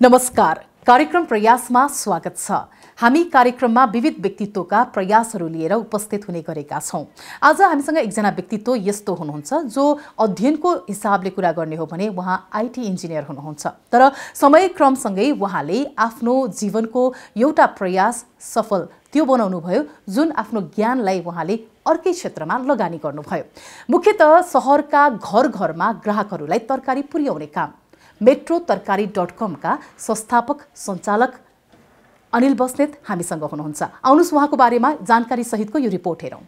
नमस्कार, कार्यक्रम प्रयासमा स्वागत छ। हामी कार्यक्रममा विविध व्यक्तित्वका प्रयासहरू लिएर उपस्थित हुने गरेका छौं। आज हामीसँग एकजना व्यक्तित्व यस्तो हुनुहुन्छ जो अध्ययनको हिसाबले कुरा गर्ने हो भने उहाँ आईटी इन्जिनियर हुनुहुन्छ, तर समयक्रमसँगै उहाँले आफ्नो जीवनको एउटा प्रयास सफल त्यो बनाउनु भयो जुन आफ्नो ज्ञानलाई उहाँले अर्कै क्षेत्रमा लगानी गर्नुभयो। मुख्यतः शहरका घर-घरमा ग्राहकहरूलाई तरकारी पुर्याउने काम। metrotarkari.com का संस्थापक सञ्चालक अनिल बस्नेत हामीसँग हुनुहुन्छ। आउनुस् उहाँको बारेमा जानकारी सहितको यो रिपोर्ट हेरौं।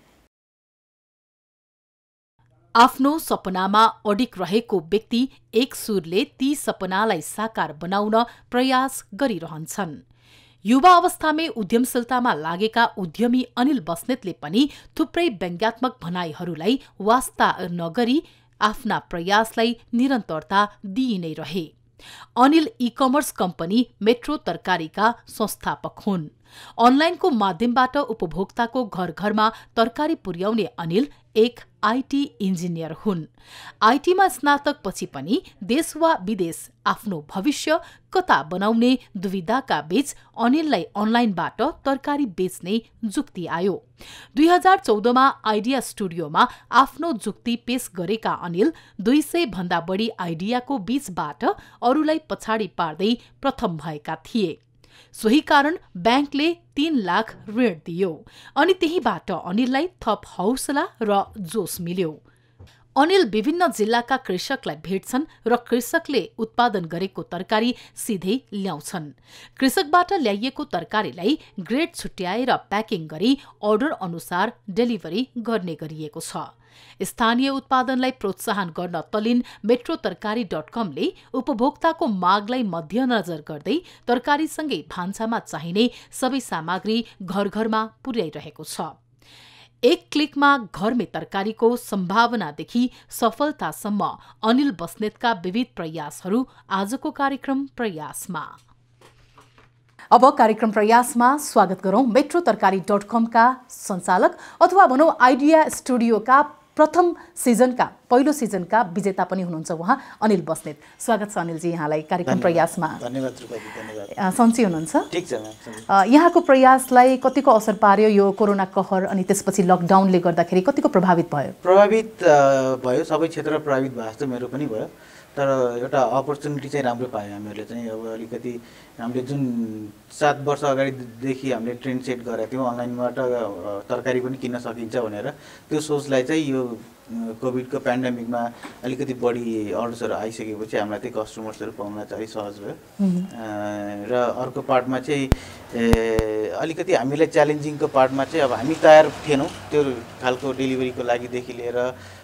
आफ्नो सपनामा अडिक रहेको व्यक्ति एक सुरले ती सपनालाई साकार बनाउन प्रयास गरिरहन्छन्। युवा अवस्थामै उद्यमशीलतामा लागेका उद्यमी अनिल बस्नेतले पनि थुप्रै व्यङ्ग्यात्मक भनाइहरूलाई वास्ता नगरी आफ्ना प्रयासलाई निरन्तरता दिइ नै रहे। अनिल ई-कमर्स कम्पनी मेट्रो तरकारीका संस्थापक हुन्। अनलाइनको माध्यमबाट उपभोक्ताको घर-घरमा तरकारी पुर्याउने अनिल एक आईटी इन्जिनियर हुन्। आईटीमा स्नातकपछि पनि देश वा विदेश आफ्नो भविष्य कता बनाउने दुविधाका बीच अनिललाई अनलाइनबाट तरकारी बेच्ने जुक्ति आयो। 2014मा आइडिया स्टुडियोमा आफ्नो जुक्ति पेश गरेका अनिल 200 भन्दा बढी आइडियाको बीचबाट अरूलाई पछाडि पार्दै प्रथम भएका थिए। सोही कारण ब्याङ्कले 3 लाख ऋण दियो अनि त्यहीबाट अनिललाई थप हौसला र जोश मिल्यो। अनिल विभिन्न जिल्लाका कृषकलाई भेट्छन् र कृषकले उत्पादन गरेको तरकारी सिधै ल्याउँछन्। कृषकबाट ल्याइएको तरकारीलाई ग्रेड छुट्याएर प्याकिङ गरी अर्डर अनुसार डेलिभरी गर्ने गरिएको छ। स्थानीय उत्पादनलाई प्रोत्साहन गर्न तलिन metrotarkari.com ले उपभोक्ताको मागलाई मध्यनजर गर्दै तरकारीसँगै भान्सामा चाहिने सबै सामग्री घर-घरमा पुर्याइरहेको छ। एक क्लिकमा घरमै तरकारीको सम्भावनादेखि सफलतासम्म अनिल बस्नेतका विविध प्रयासहरू आजको कार्यक्रम प्रयासमा। अब कार्यक्रम प्रयासमा स्वागत गरौं metrotarkari.com का सञ्चालक अथवा भनौं आइडिया स्टुडियोका प्रथम सिजनका पहिलो सिजनका विजेता पनि हुनुहुन्छ उहाँ अनिल बस्नेत। स्वागत छ अनिलजी यहाँलाई कार्यक्रम प्रयासमा। धन्यवाद रुपाली, धन्यवाद। सन्चै हुनुहुन्छ? ठीक छ। यहाँको प्रयासलाई कतिको असर पार्यो यो कोरोना कहर अनि त्यसपछि लकडाउनले गर्दाखेरि कतिको प्रभावित भयो? प्रभावित भयो, सबै क्षेत्र प्रभावित भयो जस्तो मेरो पनि भयो। तर एउटा अपर्च्युनिटी चाहिँ राम्रो पायौँ हामीहरूले चाहिँ। अब अलिकति हामीले जुन 7 वर्ष अगाडिदेखि हामीले ट्रेन्ड सेट गरेका थियौँ अनलाइनबाट तरकारी पनि किन्न सकिन्छ भनेर, त्यो सोचलाई चाहिँ यो कोभिडको पेन्डेमिकमा अलिकति बढी अर्डर्सहरू आइसकेपछि हामीलाई चाहिँ कस्टमर्सहरू पाउन चाहिँ सहज भयो। र अर्को पार्टमा चाहिँ अलिकति हामीलाई च्यालेन्जिङको पार्टमा चाहिँ अब हामी तयार थिएनौँ त्यो खालको डेलिभरीको लागिदेखि लिएर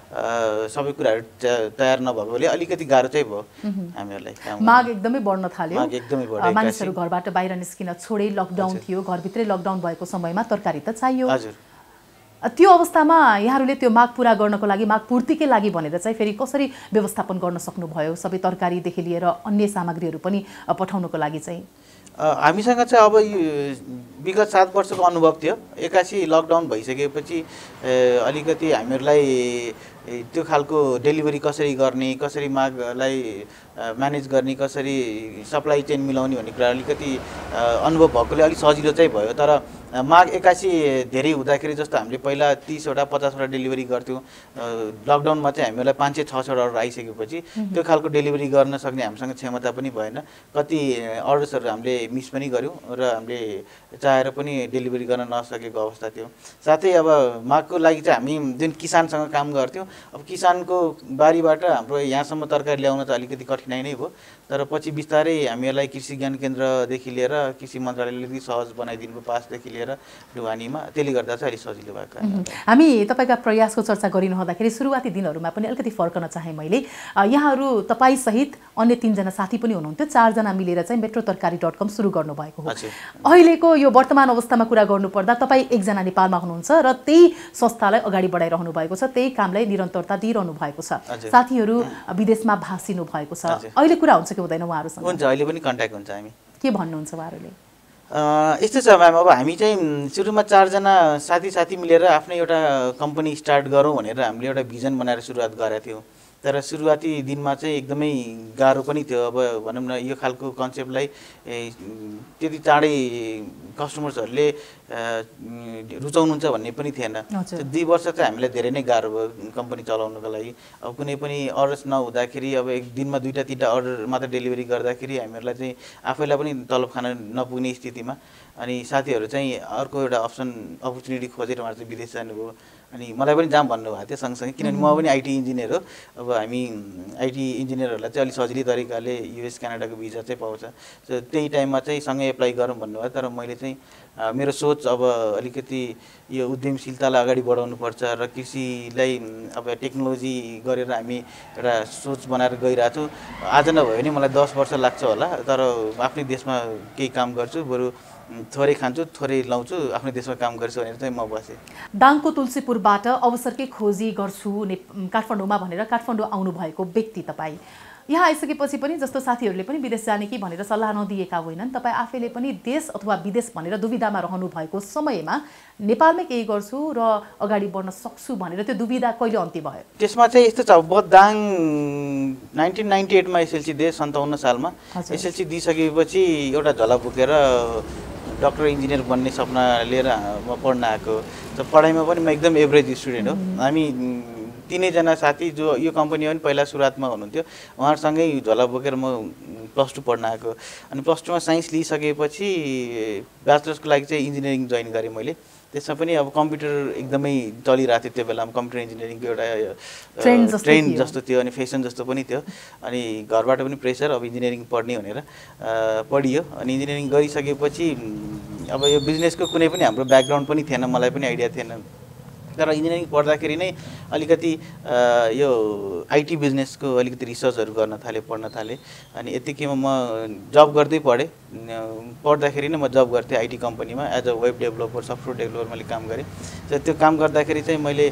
सबै कुराहरू तयार नभएकोले अलिकति गाह्रो चाहिँ भयो हामीहरूलाई। माग एकदमै बढ्न थाल्यो, माग एकदमै बढ्यो। मानिसहरू घरबाट बाहिर निस्किन छोडे, लकडाउन थियो, घरभित्रै लकडाउन भएको समयमा तरकारी त चाहियो। हजुर। त्यो अवस्थामा यहाँहरूले त्यो माग पूरा गर्नको लागि, माग पूर्तिकै लागि भनेर चाहिँ फेरि कसरी व्यवस्थापन गर्न सक्नुभयो? सबै तरकारीदेखि लिएर अन्य सामग्रीहरू पनि पठाउनको लागि चाहिँ हामीसँग चाहिँ अब विगत 7 वर्षको अनुभव थियो। एक्कासी लकडाउन भइसकेपछि अलिकति हामीहरूलाई त्यो खालको डेलिभरी कसरी गर्ने, कसरी मागलाई म्यानेज गर्ने, कसरी सप्लाई चेन मिलाउने भन्ने कुरा अलिकति अनुभव भएकोले अलिक सजिलो चाहिँ भयो। तर माग एक्कासी धेरै हुँदाखेरि जस्तो हामीले पहिला 30वटा 50वटा डेलिभरी गर्थ्यौँ, लकडाउनमा चाहिँ हामीहरूलाई 500-600 अर्डर आइसकेपछि त्यो खालको डेलिभरी गर्न सक्ने हामीसँग क्षमता पनि भएन। कति अर्डर्सहरू हामीले मिस पनि गऱ्यौँ र हामीले चाहेर पनि डेलिभरी गर्न नसकेको अवस्था थियो। साथै अब मागको लागि चाहिँ हामी जुन किसानसँग काम गर्थ्यौँ, अब किसानको बारीबाट हाम्रो यहाँसम्म तरकारी ल्याउन त अलिकति कठिनाइ नै भयो। तर पछि बिस्तारै हामीहरूलाई कृषि ज्ञान केन्द्रदेखि लिएर कृषि मन्त्रालयले सहज बनाइदिनु भयो, पासदेखि लिएर ढुवानीमा, त्यसले गर्दा चाहिँ अलिक सजिलो भएको। हामी तपाईँका प्रयासको चर्चा गरिरहँदाखेरि सुरुवाती दिनहरूमा पनि अलिकति फर्कन चाहे मैले। यहाँहरू तपाईँसहित अन्य 3 जना साथी पनि हुनुहुन्थ्यो, 4 जना मिलेर चाहिँ metrotarkari.com सुरु गर्नुभएको हो। अहिलेको यो वर्तमान अवस्थामा कुरा गर्नुपर्दा तपाईँ 1 जना नेपालमा हुनुहुन्छ र त्यही संस्थालाई अगाडि बढाइरहनु भएको छ, त्यही कामलाई निरन्तरता दिइरहनु भएको छ। साथीहरू विदेशमा भासिनु भएको छ। अहिले कुरा हुन्छ कि हुँदैन उहाँहरूसँग? हुन्छ, अहिले पनि कन्ट्याक्ट हुन्छ। हामी के भन्नुहुन्छ उहाँहरूले? यस्तो छ म्याम, अब हामी चाहिँ सुरुमा 4 जना साथी मिलेर आफ्नै एउटा कम्पनी स्टार्ट गरौँ भनेर हामीले एउटा भिजन बनाएर सुरुवात गरेका थियौँ। तर सुरुवाती दिनमा चाहिँ एकदमै गाह्रो पनि थियो। अब भनौँ न यो खालको कन्सेप्टलाई त्यति चाँडै कस्टमर्सहरूले रुचाउनुहुन्छ भन्ने पनि थिएन। 2 वर्ष चाहिँ हामीलाई धेरै नै गाह्रो भयो कम्पनी चलाउनको लागि। अब कुनै पनि अर्डर्स नहुँदाखेरि अब एक दिनमा 2-3टा अर्डर मात्र डेलिभरी गर्दाखेरि हामीहरूलाई चाहिँ आफैलाई पनि तलब खान नपुग्ने स्थितिमा अनि साथीहरू चाहिँ अर्को एउटा अपर्च्युनिटी खोजेर उहाँहरू चाहिँ विदेश जानुभयो। अनि मलाई पनि जाम भन्नुभएको थियो सँगसँगै, किनभने म पनि आइटी इन्जिनियर हो। अब हामी आइटी इन्जिनियरहरूलाई चाहिँ अलिक सजिलै तरिकाले युएस क्यानाडाको भिजा चाहिँ पाउँछ। त्यही टाइममा चाहिँ सँगै एप्लाई गरौँ भन्नुभयो। तर मैले चाहिँ मेरो सोच अब अलिकति यो उद्यमशीलतालाई अगाडि बढाउनुपर्छ र कृषिलाई अब टेक्नोलोजी गरेर हामी एउटा सोच बनाएर गइरहेको छु। आज नभए पनि मलाई 10 वर्ष लाग्छ होला, तर आफ्नै देशमा केही काम गर्छु, बरु थोरै खान्छु थोरै लाउँछु, आफ्नै देशमा काम गर्छु भनेर चाहिँ म बसेँ। दाङको तुलसीपुरबाट अवसरकै खोजी गर्छु काठमाडौँमा भनेर काठमाडौँ आउनुभएको व्यक्ति तपाईँ यहाँ आइसकेपछि पनि जस्तो साथीहरूले पनि विदेश जाने कि भनेर सल्लाह नदिएका होइनन्, तपाईँ आफैले पनि देश अथवा विदेश भनेर दुविधामा रहनु भएको समयमा नेपालमै केही गर्छु र अगाडि बढ्न सक्छु भनेर त्यो दुविधा कहिले अन्त्य भयो? त्यसमा चाहिँ यस्तो छ, म दाङ 1998 मा एसएलसी दिएँ, 57 सालमा एसएलसी दिइसकेपछि एउटा झला बोकेर डक्टर इन्जिनियर बन्ने सपना लिएर म पढ्न आएको। त पढाइमा पनि म एकदम एभरेज स्टुडेन्ट हो। हामी 3जना साथी जो यो कम्पनीमा पनि पहिला सुरुवातमा हुनुहुन्थ्यो, उहाँहरूसँगै झोला बोकेर म +2 पढ्न आएको। अनि +2 मा साइन्स लिइसकेपछि ब्याचलर्सको लागि चाहिँ इन्जिनियरिङ जोइन गरेँ मैले। त्यसमा पनि अब कम्प्युटर एकदमै चलिरहेको थियो त्यो बेलामा, कम्प्युटर इन्जिनियरिङको एउटा ट्रेन्ड जस्तो थियो अनि फेसन जस्तो पनि थियो। अनि घरबाट पनि प्रेसर अब इन्जिनियरिङ पढ्ने भनेर पढियो। अनि इन्जिनियरिङ गरिसकेपछि अब यो बिजनेसको कुनै पनि हाम्रो ब्याकग्राउन्ड पनि थिएन, मलाई पनि आइडिया थिएन। तर इन्जिनियरिङ पढ्दाखेरि नै अलिकति यो आइटी बिजनेसको अलिकति रिसर्चहरू गर्न थालेँ, पढ्न थालेँ। अनि यतिकैमा म जब गर्दै पढेँ। पढ्दाखेरि नै म जब गर्थेँ आइटी कम्पनीमा as a web developer, software developer मैले काम गरेँ। त्यो काम गर्दाखेरि चाहिँ मैले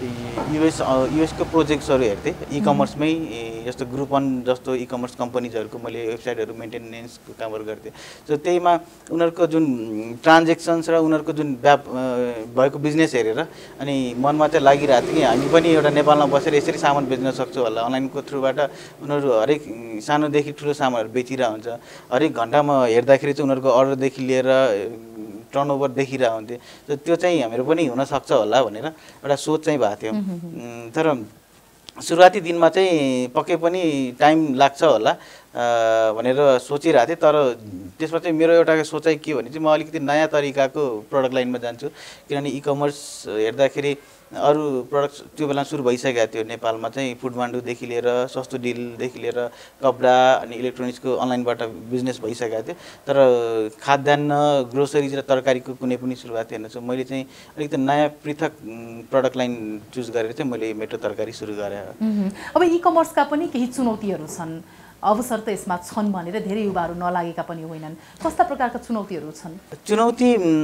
युएसको प्रोजेक्ट्सहरू हेर्थेँ, इकमर्समै जस्तो ग्रुपन जस्तो इकमर्स कम्पनीजहरूको मैले वेबसाइटहरू मेन्टेनेन्सको कामहरू गर्थेँ। त्यहीमा उनीहरूको जुन ट्रान्जेक्सन्स र उनीहरूको जुन भएको बिजनेस हेरेर अनि मनमा चाहिँ लागिरहेको थियो कि हामी पनि एउटा नेपालमा बसेर यसरी सामान बेच्न सक्छौँ होला। अनलाइनको थ्रुबाट उनीहरू हरेक सानोदेखि ठुलो सामानहरू बेचिरहेको हुन्छ। हरेक घन्टामा हेर्दाखेरि चाहिँ उनीहरूको अर्डरदेखि लिएर टर्नओभर देखिरहेको हुन्थ्यो। त्यो चाहिँ हाम्रो पनि हुनसक्छ होला भनेर एउटा सोच चाहिँ भएको थियो। तर सुरुवाती दिनमा चाहिँ पक्कै पनि टाइम लाग्छ होला भनेर सोचिरहेको थिएँ। तर त्यसमा चाहिँ मेरो एउटा सोचाइ के भने चाहिँ म अलिकति नयाँ तरिकाको प्रडक्ट लाइनमा जान्छु। किनभने इकमर्स हेर्दाखेरि अरू प्रडक्ट त्यो बेला सुरु भइसकेको थियो नेपालमा चाहिँ, फुडमान्डुदेखि लिएर सस्तो डिलदेखि लिएर कपडा अनि इलेक्ट्रोनिक्सको अनलाइनबाट बिजनेस भइसकेको थियो। तर खाद्यान्न, ग्रोसरिज र तरकारीको कुनै पनि सुरुवात थिएन। सो मैले चाहिँ अलिकति नयाँ पृथक प्रडक्ट लाइन चुज गरेर चाहिँ मैले मेट्रो तरकारी सुरु गरेँ। अब इकमर्सका पनि केही चुनौतीहरू छन्, अवसर त यसमा छन् भनेर धेरै युवाहरू नलागेका पनि होइनन्। कस्ता प्रकारका चुनौतीहरू छन्? चुनौती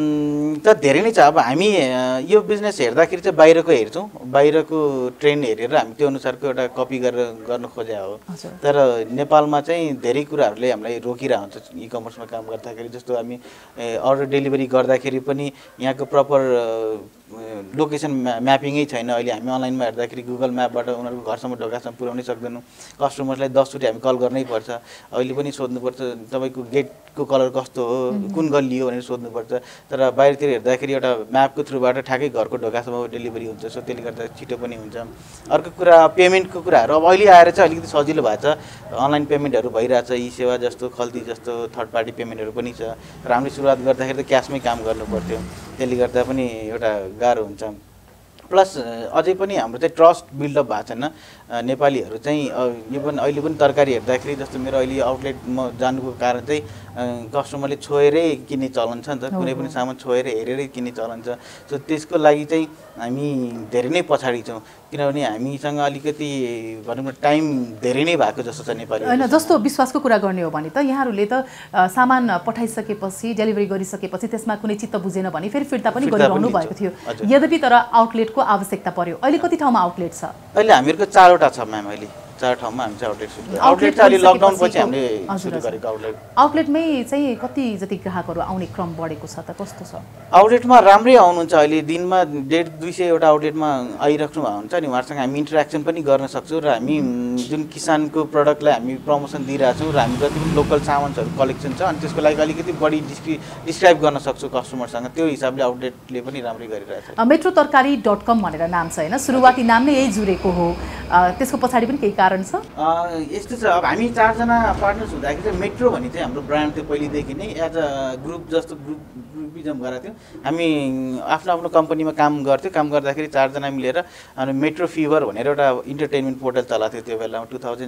त धेरै नै छ। अब हामी यो बिजनेस हेर्दाखेरि चाहिँ बाहिरको हेर्छौँ, बाहिरको ट्रेन्ड हेरेर हामी त्यो अनुसारको एउटा कपी गरेर गर्न खोजे हो। तर नेपालमा चाहिँ धेरै कुराहरूले हामीलाई रोकिरहेको हुन्छ इकमर्समा काम गर्दाखेरि। जस्तो हामी अर्डर डेलिभरी गर्दाखेरि पनि यहाँको प्रपर लोकेसन म्यापिङै छैन। अहिले हामी अनलाइनमा हेर्दाखेरि गुगल म्यापबाट उनीहरूको घरसम्म ढोकासम्म पुर्याउनै सक्दैनौँ। कस्टमर्सलाई 10 चोटि हामी कल गर्नै पर्छ। अहिले पनि सोध्नुपर्छ तपाईँको गेटको कलर कस्तो हो, कुन गल्ली हो भनेर सोध्नुपर्छ। तर बाहिरतिर हेर्दाखेरि एउटा म्यापको थ्रुबाट ठ्याक्कै घरको ढोकासम्म डेलिभरी हुन्छ। सो त्यसले गर्दा छिटो पनि हुन्छ। अर्को कुरा पेमेन्टको कुराहरू अब अहिले आएर चाहिँ अलिकति सजिलो भएको छ। अनलाइन पेमेन्टहरू भइरहेछ, ई सेवा जस्तो, खल्ती जस्तो थर्ड पार्टी पेमेन्टहरू पनि छ। र हामीले सुरुवात गर्दाखेरि त क्यासमै काम गर्नु पर्थ्यो, त्यसले गर्दा पनि एउटा गाह्रो हुन्छ। प्लस अझै पनि हाम्रो चाहिँ ट्रस्ट बिल्डअप भएको छैन। नेपालीहरू चाहिँ यो पनि अहिले पनि तरकारी हेर्दाखेरि जस्तो मेरो अहिले आउटलेट म जानुको कारण चाहिँ कस्टमरले छोएरै किन्ने चलन छ नि त, कुनै पनि सामान छोएर हेरेरै किन्ने चलन छ। सो त्यसको लागि चाहिँ हामी धेरै नै पछाडि छौँ, किनभने हामीसँग अलिकति भनौँ न टाइम धेरै नै भएको जस्तो छ नेपाली। होइन, जस्तो विश्वासको कुरा गर्ने हो भने त यहाँहरूले त सामान पठाइसकेपछि, डेलिभरी गरिसकेपछि त्यसमा कुनै चित्त बुझेन भने फेरि फिर्ता पनि गरिरहनु भएको थियो। यद्यपि तर आउटलेटको आवश्यकता पर्यो। अहिले कति ठाउँमा आउटलेट छ? अहिले हामीहरूको 4वटा छ म्याम। अहिले 4 ठाउँमा हामी चाहिँ आउटलेट सुरु गरेको। आउटलेट चाहिँ अहिले लकडाउन पछि हामीले सुरु गरेको आउटलेट। आउटलेटमै चाहिँ कति जति ग्राहकहरू आउने क्रम बढेको छ त, कस्तो छ? आउटलेटमा राम्रै आउनुहुन्छ अहिले, दिनमा 150-200 वटा आउटलेटमा आइराख्नु भएको हुन्छ नि, उहाँहरूसँग हामी इन्टरेक्सन पनि गर्न सक्छौँ र हामी जुन किसानको प्रडक्टलाई हामी प्रमोसन दिइरहेको छौँ र हामी जति पनि लोकल सामानहरू कलेक्सन छ अनि त्यसको लागि अलिकति बढी डिस्क्राइब गर्न सक्छौँ कस्टमरसँग, त्यो हिसाबले आउटलेटले पनि राम्रै गरिरहेको छ। metrotarkari.com भनेर नाम छ होइन, सुरुवाती नाम नै यही जुरेको हो, त्यसको पछाडि पनि केही कारण छ? यस्तो छ, अब हामी 4 जना पार्टनर्स हुँदाखेरि चाहिँ मेट्रो भन्ने चाहिँ हाम्रो ब्रान्ड थियो पहिलेदेखि नै, एज अ ग्रुप जस्तो ग्रुपिजम गरेको थियो। हामी आफ्नो आफ्नो कम्पनीमा काम गर्थ्यौँ, काम गर्दाखेरि 4 जना मिलेर अनि मेट्रो फिभर भनेर एउटा इन्टरटेनमेन्ट पोर्टल चलाएको थियो त्यो बेलामा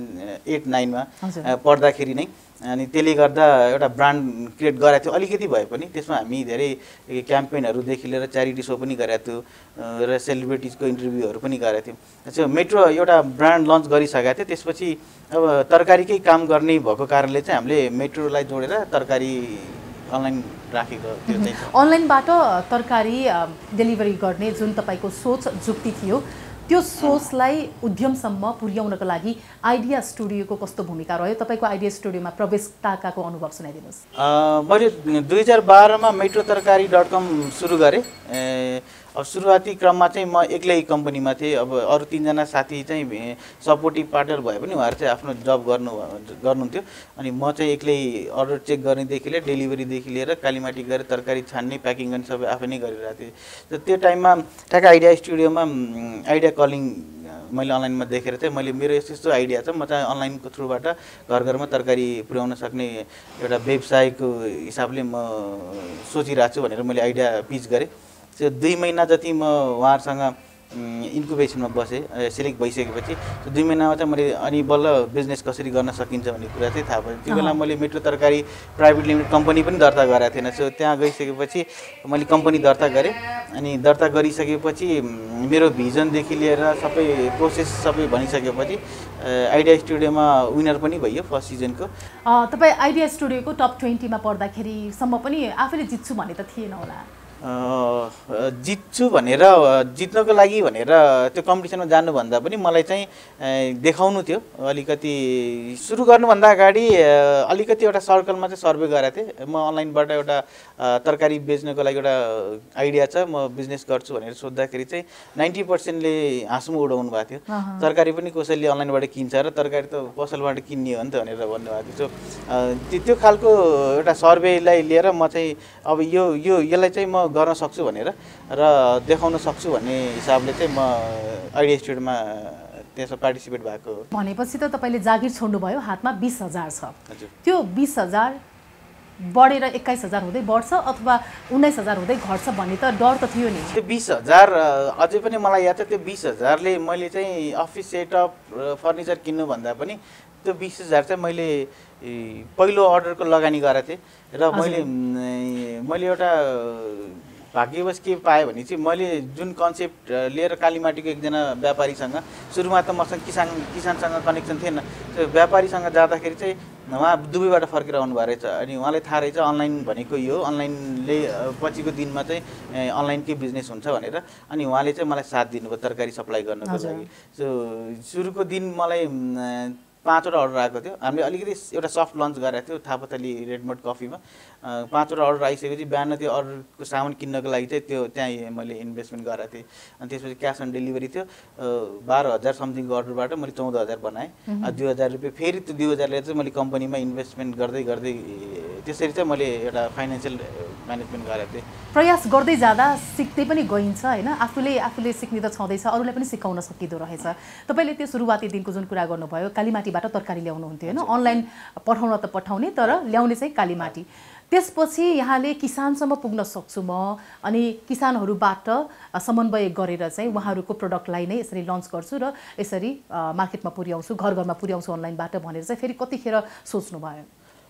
2008-9 पढ्दाखेरि नै। अनि त्यसले गर्दा एउटा ब्रान्ड क्रिएट गरेको थियो अलिकति भए पनि, त्यसमा हामी धेरै क्याम्पेनहरूदेखि लिएर च्यारिटी सो पनि गरेको थियो र सेलिब्रिटिजको इन्टरभ्यूहरू पनि गरेको थियौँ। त्यसो मेट्रो एउटा ब्रान्ड लन्च गरिसकेको थियो, त्यसपछि अब तरकारीकै काम गर्ने भएको कारणले चाहिँ हामीले मेट्रोलाई जोडेर तरकारी अनलाइन राखेको त्यो चाहिँ। अनलाइनबाट तरकारी डेलिभरी गर्ने जुन तपाईँको सोच जुक्ति थियो, त्यो सोचलाई उद्यमसम्म पुर्याउनको लागि आइडिया स्टुडियोको कस्तो भूमिका रह्यो? तपाईँको आइडिया स्टुडियोमा प्रवेशताको अनुभव सुनाइदिनुहोस्। मैले 2012मा metrotarkari.com सुरु गरेँ। अब सुरुवाती क्रममा चाहिँ म एक्लै कम्पनीमा थिएँ, अब अरू 3 जना साथी चाहिँ सपोर्टिभ पार्टनर भए पनि उहाँहरू चाहिँ आफ्नो जब गर्नुहुन्थ्यो अनि म चाहिँ एक्लै अर्डर चेक गर्नेदेखि लिएर डेलिभरीदेखि लिएर कालीमाटी गएर तरकारी छान्ने प्याकिङ गर्ने सबै आफै नै गरिरहेको थिएँ। र त्यो टाइममा ठ्याक्क आइडिया स्टुडियोमा आइडिया कलिङ मैले अनलाइनमा देखेर चाहिँ मैले मेरो यस्तो यस्तो आइडिया छ, म चाहिँ अनलाइनको थ्रुबाट घर घरमा तरकारी पुर्याउन सक्ने एउटा व्यवसायको हिसाबले म सोचिरहेको छु भनेर मैले आइडिया पिच गरेँ। त्यो 2 महिना जति म उहाँहरूसँग इन्क्युबेसनमा बसेँ, सिलेक्ट भइसकेपछि 2 महिनामा चाहिँ मैले अनि बल्ल बिजनेस कसरी गर्न सकिन्छ भन्ने कुरा चाहिँ थाहा भयो। त्यो बेला मैले मेट्रो तरकारी प्राइभेट लिमिटेड कम्पनी पनि दर्ता गरेको थिएन। सो त्यहाँ गइसकेपछि मैले कम्पनी दर्ता गरेँ अनि दर्ता गरिसकेपछि मेरो भिजनदेखि लिएर सबै प्रोसेस सबै भनिसकेपछि आइडिया स्टुडियोमा विनर पनि भइयो फर्स्ट सिजनको। तपाईँ आइडिया स्टुडियोको टप 20मा पर्दाखेरिसम्म पनि आफैले जित्छु भन्ने त थिएन होला? जित्छु भनेर जित्नको लागि भनेर त्यो कम्पिटिसनमा जानुभन्दा पनि मलाई चाहिँ देखाउनु थियो। अलिकति सुरु गर्नुभन्दा अगाडि अलिकति एउटा सर्कलमा चाहिँ सर्वे गरेको थिएँ। म अनलाइनबाट एउटा तरकारी बेच्नको लागि एउटा आइडिया छ, म बिजनेस गर्छु भनेर सोद्धाखेरि चाहिँ 90%ले हाँसुमा उडाउनु भएको थियो। तरकारी पनि कसैले अनलाइनबाट किन्छ र तरकारी त पसलबाट किन्ने हो नि त भनेर भन्नुभएको थियो। सो त्यो खालको एउटा सर्वेलाई लिएर म चाहिँ अब यसलाई चाहिँ म गर्न सक्छु भनेर र देखाउन सक्छु भन्ने हिसाबले चाहिँ म आइडिया स्टुडियोमा त्यसमा पार्टिसिपेट भएको। भनेपछि त तपाईँले जागिर छोड्नुभयो, हातमा 20,000 छ। त्यो 20,000 बढेर 21,000 हुँदै बढ्छ अथवा 19,000 हुँदै घट्छ भन्ने त डर त थियो नि। त्यो 20,000 अझै पनि मलाई याद छ, त्यो 20,000ले मैले चाहिँ अफिस सेटअप फर्निचर किन्नुभन्दा पनि त्यो 20,000 चाहिँ मैले पहिलो अर्डरको लगानी गरेको थिएँ र मैले एउटा भाग्यवश के पाएँ भने चाहिँ मैले जुन कन्सेप्ट लिएर कालीमाटीको एकजना व्यापारीसँग सुरुमा त मसँग किसानसँग कनेक्सन थिएन, त्यो व्यापारीसँग जाँदाखेरि चाहिँ उहाँ दुबईबाट फर्केर आउनुभएको रहेछ अनि उहाँलाई थाहा रहेछ अनलाइन भनेको यो अनलाइनले पछिको दिनमा चाहिँ अनलाइनकै बिजनेस हुन्छ भनेर अनि उहाँले चाहिँ मलाई साथ दिनुभयो तरकारी सप्लाई गर्नको लागि। सो सुरुको दिन मलाई 5वटा अर्डर आएको थियो। हामीले अलिकति एउटा सफ्ट लन्च गरेको थियो थापाथली रेडमोड कफीमा। 5वटा अर्डर आइसकेपछि बिहान त्यो अर्डरको सामान किन्नको लागि चाहिँ त्यो त्यहाँ मैले इन्भेस्टमेन्ट गरेको थिएँ अनि त्यसपछि क्यास अन डेलिभरी थियो। 12,000 समथिङको अर्डरबाट मैले 14,000 बनाएँ। 2,000 रुपियाँ फेरि त्यो 2,000ले चाहिँ मैले कम्पनीमा इन्भेस्टमेन्ट गर्दै गर्दै त्यसरी चाहिँ मैले एउटा फाइनेन्सियल म्यानेजमेन्ट गरेको थिएँ। प्रयास गर्दै जाँदा सिक्दै पनि गइन्छ होइन, आफूले सिक्ने त छँदैछ, अरूलाई पनि सिकाउन सकिँदो रहेछ। तपाईँले त्यो सुरुवाती दिनको जुन कुरा गर्नुभयो, कालीमाटीबाट तरकारी ल्याउनुहुन्थ्यो होइन, अनलाइन पठाउन त पठाउने तर ल्याउने चाहिँ कालीमाटी। त्यसपछि यहाँले किसानसम्म पुग्न सक्छु म अनि किसानहरूबाट समन्वय गरेर चाहिँ उहाँहरूको प्रडक्टलाई नै यसरी लन्च गर्छु र यसरी मार्केटमा पुर्याउँछु, घर घरमा पुर्याउँछु अनलाइनबाट भनेर चाहिँ फेरि कतिखेर सोच्नुभयो?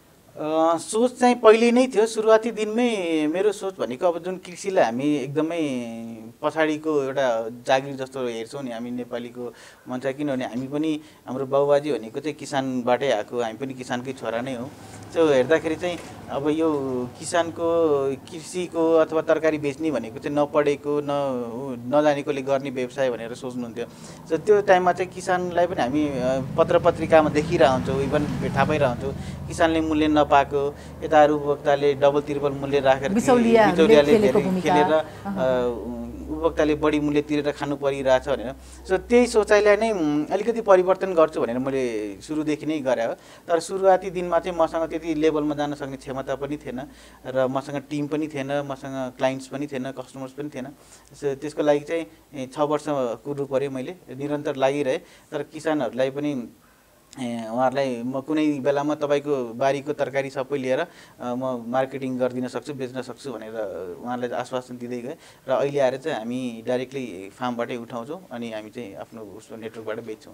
सोच चाहिँ पहिले नै थियो। सुरुवाती दिनमै मेरो सोच भनेको अब जुन कृषिलाई हामी एकदमै पछाडिको एउटा जागिर जस्तो हेर्छौँ नि हामी नेपालीको मन छ। किनभने हामी पनि हाम्रो बाबुबाजे भनेको चाहिँ किसानबाटै आएको, हामी पनि किसानकै छोरा नै हौँ। त्यो हेर्दाखेरि चाहिँ अब यो किसानको कृषिको अथवा तरकारी बेच्ने भनेको चाहिँ नपढेको नजानेकोले गर्ने व्यवसाय भनेर सोच्नुहुन्थ्यो। सो त्यो टाइममा चाहिँ किसानलाई पनि हामी पत्र पत्रिकामा देखिरहन्छौँ, इभन थाहा पाइरहन्छौँ किसानले मूल्य नपाएको, यताहरू उपभोक्ताले डबल त्रिपल मूल्य राखेर बिचौलियाले खेलेर उपभोक्ताले बढी मूल्य तिरेर खानु परिरहेछ भनेर। सो त्यही सोचाइलाई नै अलिकति परिवर्तन गर्छु भनेर मैले सुरुदेखि नै गरे हो। तर सुरुवाती दिनमा चाहिँ मसँग त्यति लेभलमा जान सक्ने क्षमता पनि थिएन र मसँग टिम पनि थिएन, मसँग क्लाइन्ट्स पनि थिएन, कस्टमर्स पनि थिएन। सो त्यसको लागि चाहिँ 6 वर्ष कुर्नु पऱ्यो, मैले निरन्तर लागिरहेँ। तर किसानहरूलाई पनि उहाँहरूलाई म कुनै बेलामा तपाईँको बारीको तरकारी सबै लिएर म मार्केटिङ गरिदिन सक्छु, बेच्न सक्छु भनेर उहाँलाई आश्वासन दिँदै गएँ। र अहिले आएर चाहिँ हामी डाइरेक्टली फार्मबाटै उठाउँछौँ अनि हामी चाहिँ आफ्नो उसको नेटवर्कबाट बेच्छौँ।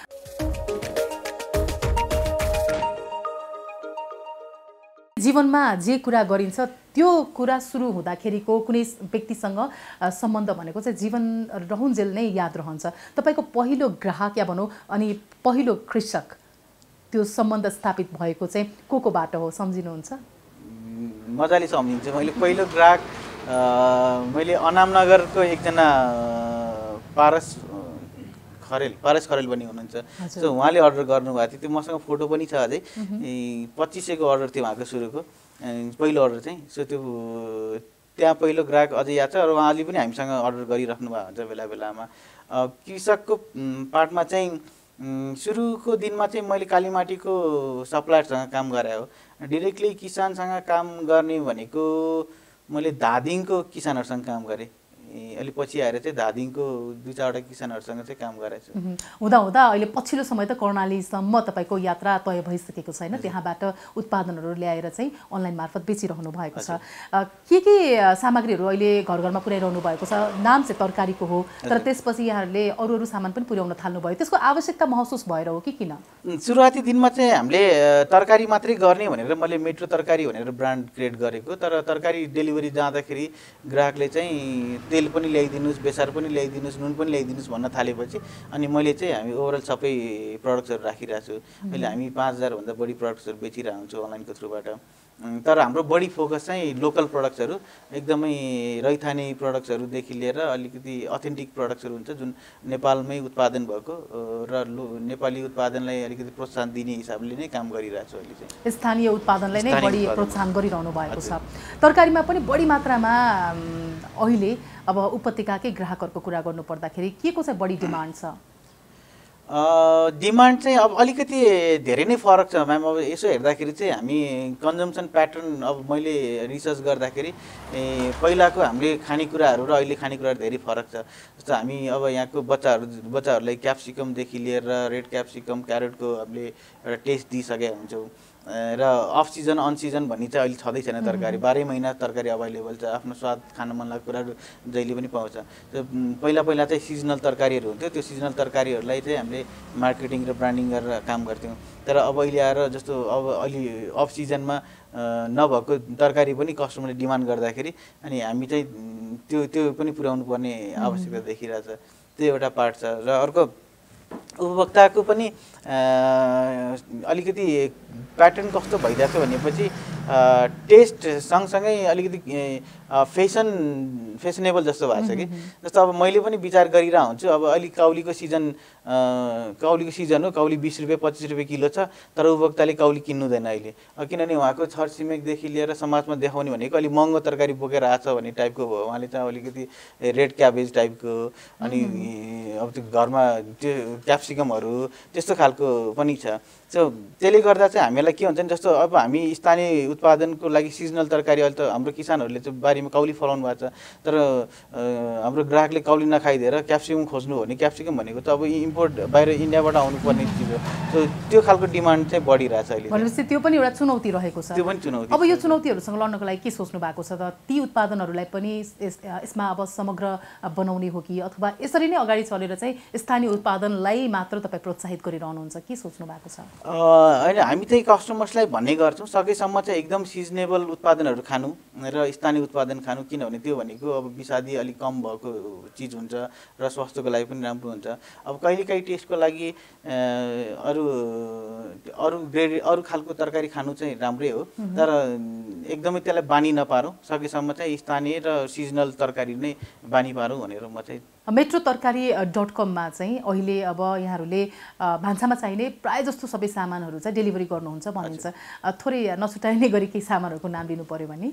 जीवनमा जे कुरा गरिन्छ त्यो कुरा सुरु हुँदाखेरिको कुनै व्यक्तिसँग सम्बन्ध भनेको चाहिँ जीवन रहन्जेल नै याद रहन्छ। तपाईँको पहिलो ग्राहक या भनौँ अनि पहिलो कृषक, त्यो सम्बन्ध स्थापित भएको चाहिँ कोबाट हो, सम्झिनुहुन्छ? मजाले सम्झिन्छ। मैले पहिलो ग्राहक मैले अनामनगरको एकजना पारस खरेल पनि हुनुहुन्छ। सो उहाँले अर्डर गर्नुभएको थियो, त्यो मसँग फोटो पनि छ अझै। 2500को अर्डर थियो उहाँको सुरुको पहिलो अर्डर चाहिँ। सो त्यो त्यहाँ पहिलो ग्राहक अझै याद छ र उहाँले पनि हामीसँग अर्डर गरिराख्नु भएको हुन्छ बेला बेलामा। कृषकको पार्टमा चाहिँ सुरुको दिनमा चाहिँ मैले कालीमाटीको सप्लायरसँग काम गरे हो। डिरेक्टली किसानसँग काम गर्ने भनेको मैले धादिङको किसानहरूसँग काम गरेँ। अलि पछि आएर चाहिँ धादिङको 2-4वटा किसानहरूसँग चाहिँ काम गरेको छु। हुँदा हुँदा अहिले पछिल्लो समय त कर्णालीसम्म तपाईँको यात्रा तय भइसकेको छैन, त्यहाँबाट उत्पादनहरू ल्याएर चाहिँ अनलाइन मार्फत बेचिरहनु भएको छ। के सामग्रीहरू अहिले घर घरमा पुर्याइरहनु भएको छ? नाम चाहिँ तरकारीको हो, तर त्यसपछि यहाँहरूले अरू अरू सामान पनि पुर्याउन थाल्नुभयो, त्यसको आवश्यकता महसुस भएर हो कि किन? सुरुवाती दिनमा चाहिँ हामीले तरकारी मात्रै गर्ने भनेर मैले मेट्रो तरकारी भनेर ब्रान्ड क्रिएट गरेको। तर तरकारी डेलिभरी जाँदाखेरि ग्राहकले चाहिँ तेल पनि ल्याइदिनुहोस्, बेसार पनि ल्याइदिनुहोस्, नुन पनि ल्याइदिनुहोस् भन्न थालेपछि अनि मैले चाहिँ हामी ओभरअल सबै प्रडक्ट्सहरू राखिरहेको छु। अहिले हामी 5000 भन्दा बढी प्रडक्ट्सहरू बेचिरहेको हुन्छौँ अनलाइनको थ्रुबाट। तर हाम्रो बढी फोकस चाहिँ लोकल प्रडक्ट्सहरू, एकदमै रैथाने प्रडक्ट्सहरूदेखि लिएर अलिकति अथेन्टिक प्रडक्ट्सहरू हुन्छ जुन नेपालमै उत्पादन भएको र नेपाली उत्पादनलाई अलिकति प्रोत्साहन दिने हिसाबले नै काम गरिरहेको छु। अहिले चाहिँ स्थानीय उत्पादनलाई नै बढी प्रोत्साहन गरिरहनु भएको छ। तरकारीमा पनि बढी मात्रामा अहिले अब उपत्यकाकै ग्राहकहरूको कुरा गर्नु पर्दाखेरि के को चाहिँ बढी डिमान्ड छ? डिमान्ड चाहिँ अब अलिकति धेरै नै फरक छ म्याम। अब यसो हेर्दाखेरि चाहिँ हामी कन्जम्सन प्याटर्न, अब मैले रिसर्च गर्दाखेरि पहिलाको हामीले खानेकुराहरू र अहिले खानेकुराहरू धेरै फरक छ। जस्तो हामी अब यहाँको बच्चाहरूलाई क्याप्सिकमदेखि लिएर रेड क्याप्सिकम, क्यारेटको हामीले एउटा टेस्ट दिइसकेका हुन्छौँ। र अफ सिजन अन सिजन भन्ने चाहिँ अहिले छँदै छैन तरकारी। 12 महिना तरकारी अभाइलेबल छ, आफ्नो स्वाद खान मन लागेको कुराहरू जहिले पनि पाउँछ। पहिला चाहिँ सिजनल तरकारीहरू हुन्थ्यो, त्यो सिजनल तरकारीहरूलाई चाहिँ हामीले मार्केटिङ र ब्रान्डिङ गरेर काम गर्थ्यौँ। तर अब अहिले आएर जस्तो अब अलि अफ सिजनमा नभएको तरकारी पनि कस्टमरले डिमान्ड गर्दाखेरि अनि हामी चाहिँ त्यो पनि पुर्याउनु पर्ने आवश्यकता देखिरहेछ। त्यो एउटा पार्ट छ। र अर्को उपभोक्ताको पनि अलिकति प्याटर्न कस्तो भइरहेको छ भनेपछि टेस्ट सँगसँगै अलिकति फेसनेबल जस्तो भएको छ कि। जस्तो अब मैले पनि विचार गरिरहेको हुन्छु, अब अलिक काउलीको सिजन हो, काउली 20 रुपियाँ 25 रुपियाँ किलो छ, तर उपभोक्ताले काउली किन्नुहुँदैन अहिले। किनभने उहाँको छरछिमेकदेखि लिएर समाजमा देखाउने भनेको अलिक महँगो तरकारी बोकेर आएको छ भन्ने टाइपको भयो। उहाँले चाहिँ अलिकति रेड क्याबेज टाइपको, अनि अब त्यो घरमा त्यो क्याप्सिकमहरू त्यस्तो खालको पनि छ। सो त्यसले गर्दा चाहिँ हामीलाई के हुन्छ नि, जस्तो अब हामी स्थानीय उत्पादनको लागि सिजनल तरकारी अहिले त हाम्रो किसानहरूले चाहिँ बारीमा काउली फलाउनु भएको छ, तर हाम्रो ग्राहकले काउली नखाइदिएर क्याप्सिकम खोज्नु हो भने क्याप्सिकम भनेको त अब इम्पोर्ट बाहिर इन्डियाबाट आउनुपर्ने चिज हो। सो त्यो खालको डिमान्ड चाहिँ बढिरहेछ अहिले। भनेपछि त्यो पनि एउटा चुनौती रहेको छ। त्यो पनि चुनौती। अब यो चुनौतीहरूसँग लड्नको लागि के सोच्नु भएको छ त? ती उत्पादनहरूलाई पनि यसमा अब समग्र बनाउने हो कि अथवा यसरी नै अगाडि चलेर चाहिँ स्थानीय उत्पादनलाई मात्र तपाईँ प्रोत्साहित गरिरहनुहुन्छ, के सोच्नु भएको छ? होइन, हामी चाहिँ कस्टमर्सलाई भन्ने गर्छौँ सकेसम्म चाहिँ एकदम सिजनेबल उत्पादनहरू खानु र स्थानीय उत्पादन खानु, किनभने त्यो भनेको अब विषादी अलिक कम भएको चिज हुन्छ र स्वास्थ्यको लागि पनि राम्रो हुन्छ। अब कहिलेकाहीँ टेस्टको लागि अरू खालको तरकारी खानु चाहिँ राम्रै हो, तर एकदमै त्यसलाई बानी नपारौँ, सकेसम्म चाहिँ स्थानीय र सिजनल तरकारी नै बानी पारौँ भनेर म चाहिँ। metrotarkari.com-मा चाहिँ अहिले अब यहाँहरूले भान्सामा चाहिने प्राय जस्तो सबै सामानहरू चाहिँ डेलिभरी गर्नुहुन्छ भनिन्छ। थोरै नछुटाइने गरी केही सामानहरूको नाम लिनु पर्यो भने?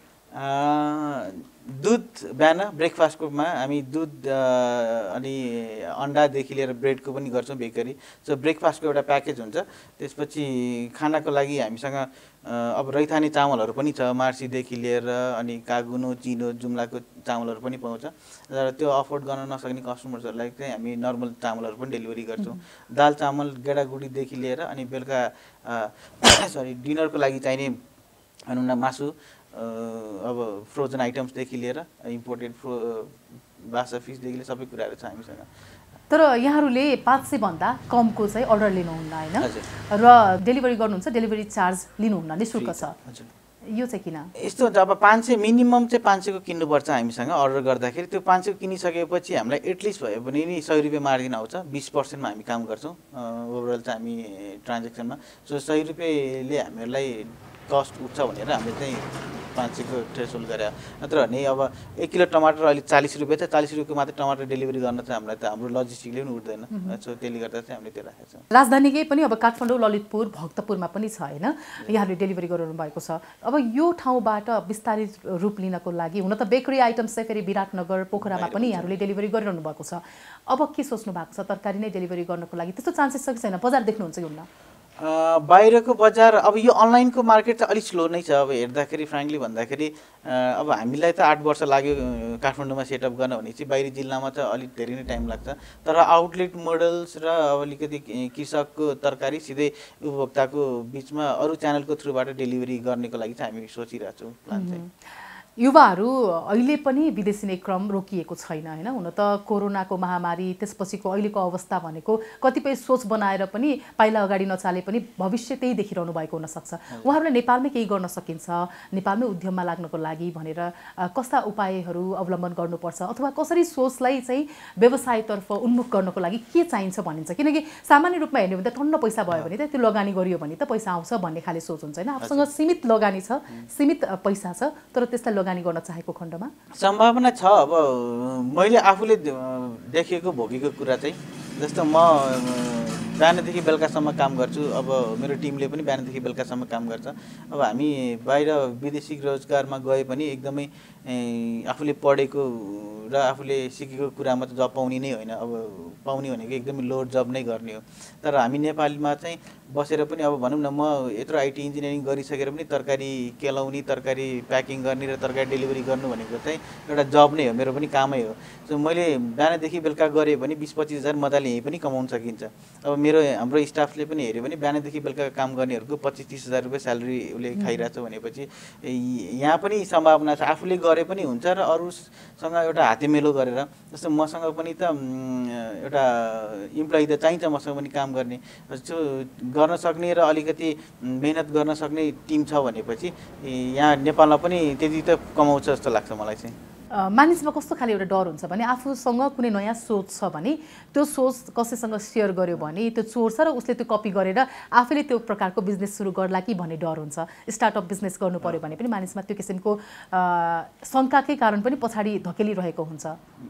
दुध बिहान ब्रेकफास्टकोमा हामी दुध अनि अन्डादेखि लिएर ब्रेडको पनि गर्छौँ बेकरी। सो ब्रेकफास्टको एउटा प्याकेज हुन्छ। त्यसपछि खानाको लागि हामीसँग अब रैथाने चामलहरू पनि छ, मार्सीदेखि लिएर अनि कागुनो, चिनो, जुम्लाको चामलहरू पनि पाउँछ। र त्यो अफोर्ड गर्न नसक्ने कस्टमर्सहरूलाई चाहिँ हामी नर्मल चामलहरू पनि डेलिभरी गर्छौँ। दाल चामल गेडागुडीदेखि लिएर अनि बेलुका डिनरको लागि चाहिने भनौँ न मासु, अब फ्रोजन आइटम्सदेखि लिएर इम्पोर्टेड बासा फिसदेखि लिएर सबै कुराहरू छ हामीसँग। तर यहाँहरूले 500 भन्दा कमको चाहिँ अर्डर लिनुहुन्न होइन, र डेलिभरी गर्नुहुन्छ, डेलिभरी चार्ज लिनुहुन्न, निःशुल्क छ। यो चाहिँ किन? यस्तो जब 500 मिनिमम चाहिँ 500 को किन्नुपर्छ हामीसँग अर्डर गर्दाखेरि। त्यो 500 किनिसकेपछि हामीलाई एटलिस्ट भयो भने नि 100 रुपियाँ मार्जिन आउँछ। 20% मा हामी काम गर्छौँ ओभरअल चाहिँ हामी ट्रान्जेक्सनमा। सो 100 रुपियाँले हामीहरूलाई कस्ट उठ्छ भनेर हामीले चाहिँ 500 को थ्रेसोल्ड गरे। नत्र भने अब 1 किलो टमाटर अहिले 40 रुपियाँ छ, 40 रुपियाँको मात्रै टमाटर डेलिभरी गर्न चाहिँ हामीलाई त हाम्रो लजिस्टिकले पनि उठ्दैन। सो त्यसले गर्दा चाहिँ हामीले त्यो राखेको छौँ। राजधानीकै पनि अब काठमाडौँ, ललितपुर, भक्तपुरमा पनि छ होइन, यहाँहरूले डेलिभरी गराउनु भएको छ। अब यो ठाउँबाट विस्तारित रूप लिनको लागि हुन त बेकरी आइटम्स चाहिँ फेरि विराटनगर, पोखरामा पनि यहाँहरूले डेलिभरी गरिरहनु भएको छ। अब के सोच्नु भएको छ, तरकारी नै डेलिभरी गर्नको लागि त्यस्तो चान्सेस छ कि छैन? बजार देख्नुहुन्छ कि हुन्न? बाहिरको बजार अब यो अनलाइनको मार्केट चाहिँ अलिक स्लो नै छ। अब हेर्दाखेरि फ्रेङ्कली भन्दाखेरि अब हामीलाई त 8 वर्ष लाग्यो काठमाडौँमा सेटअप गर्न भने चाहिँ बाहिरी जिल्लामा चाहिँ अलिक धेरै नै टाइम लाग्छ। तर आउटलेट मोडल्स र अब अलिकति कृषकको तरकारी सिधै उपभोक्ताको बिचमा अरू च्यानलको थ्रुबाट डेलिभरी गर्नेको लागि चाहिँ हामी सोचिरहेको छौँ प्लान चाहिँ। युवाहरू अहिले पनि विदेशिने क्रम रोकिएको छैन होइन। हुन त कोरोनाको महामारी त्यसपछिको अहिलेको अवस्था भनेको कतिपय सोच बनाएर पनि पाइला अगाडि नचाले पनि भविष्य त्यही देखिरहनु भएको हुनसक्छ। उहाँहरूले नेपालमै केही गर्न सकिन्छ, नेपालमै उद्यममा लाग्नको लागि भनेर कस्ता उपायहरू अवलम्बन गर्नुपर्छ, अथवा कसरी सोचलाई चाहिँ व्यवसायतर्फ उन्मुख गर्नको लागि के चाहिन्छ भनिन्छ? किनकि सामान्य रूपमा हेर्ने भने त टन्न पैसा भयो भने त त्यो लगानी गरियो भने त पैसा आउँछ भन्ने खाले सोच हुन्छ होइन। आफूसँग सीमित लगानी छ, सीमित पैसा छ, तर त्यसलाई लगानी गर्न चाहेको खण्डमा सम्भावना छ। अब मैले आफूले देखेको भोगेको कुरा चाहिँ जस्तो म बिहानदेखि बेलुकासम्म काम गर्छु। अब मेरो टिमले पनि बिहानदेखि बेलुकासम्म काम गर्छ। अब हामी बाहिर विदेशी रोजगारमा गए पनि एकदमै आफूले पढेको र आफूले सिकेको कुरामा त जब पाउने नै होइन। अब पाउने भनेको एकदमै लोड जब नै गर्ने हो। तर हामी नेपालमा चाहिँ बसेर पनि अब भनौँ न म यत्रो आइटी इन्जिनियरिङ गरिसकेर पनि तरकारी केलाउने, तरकारी प्याकिङ गर्ने र तरकारी डेलिभरी गर्नु भनेको चाहिँ एउटा जब नै हो, मेरो पनि कामै हो। सो मैले बिहानदेखि बेलुका गरेँ भने 20-25 हजार मजाले यहीँ पनि कमाउन सकिन्छ। अब हाम्रो स्टाफले पनि हेऱ्यो भने बिहानदेखि बेलुका काम गर्नेहरूको 25-30 हजार रुपियाँ स्यालेरी उसले खाइरहेछ भनेपछि यहाँ पनि सम्भावना छ। आफूले गरे पनि हुन्छ र अरूसँग एउटा हातेमेलो गरेर, जस्तो मसँग पनि त एउटा इम्प्लोइ त चाहिन्छ मसँग पनि काम गर्ने, गर्न सक्ने र अलिकति मेहनत गर्न सक्ने टिम छ भनेपछि यहाँ नेपालमा पनि त्यति त कमाउँछ जस्तो लाग्छ मलाई चाहिँ। मानिसमा कस्तो खाले एउटा डर हुन्छ भने आफूसँग कुनै नयाँ सोच छ भने त्यो सोच कसैसँग सेयर गर्यो भने त्यो चोर्छ र उसले त्यो कपी गरेर आफैले त्यो प्रकारको बिजनेस सुरु गर्ला कि भन्ने डर हुन्छ। स्टार्टअप बिजनेस गर्नु पर्यो भने पनि मानिसमा त्यो किसिमको शङ्काकै कारण पनि पछाडि धकेलिरहेको हुन्छ।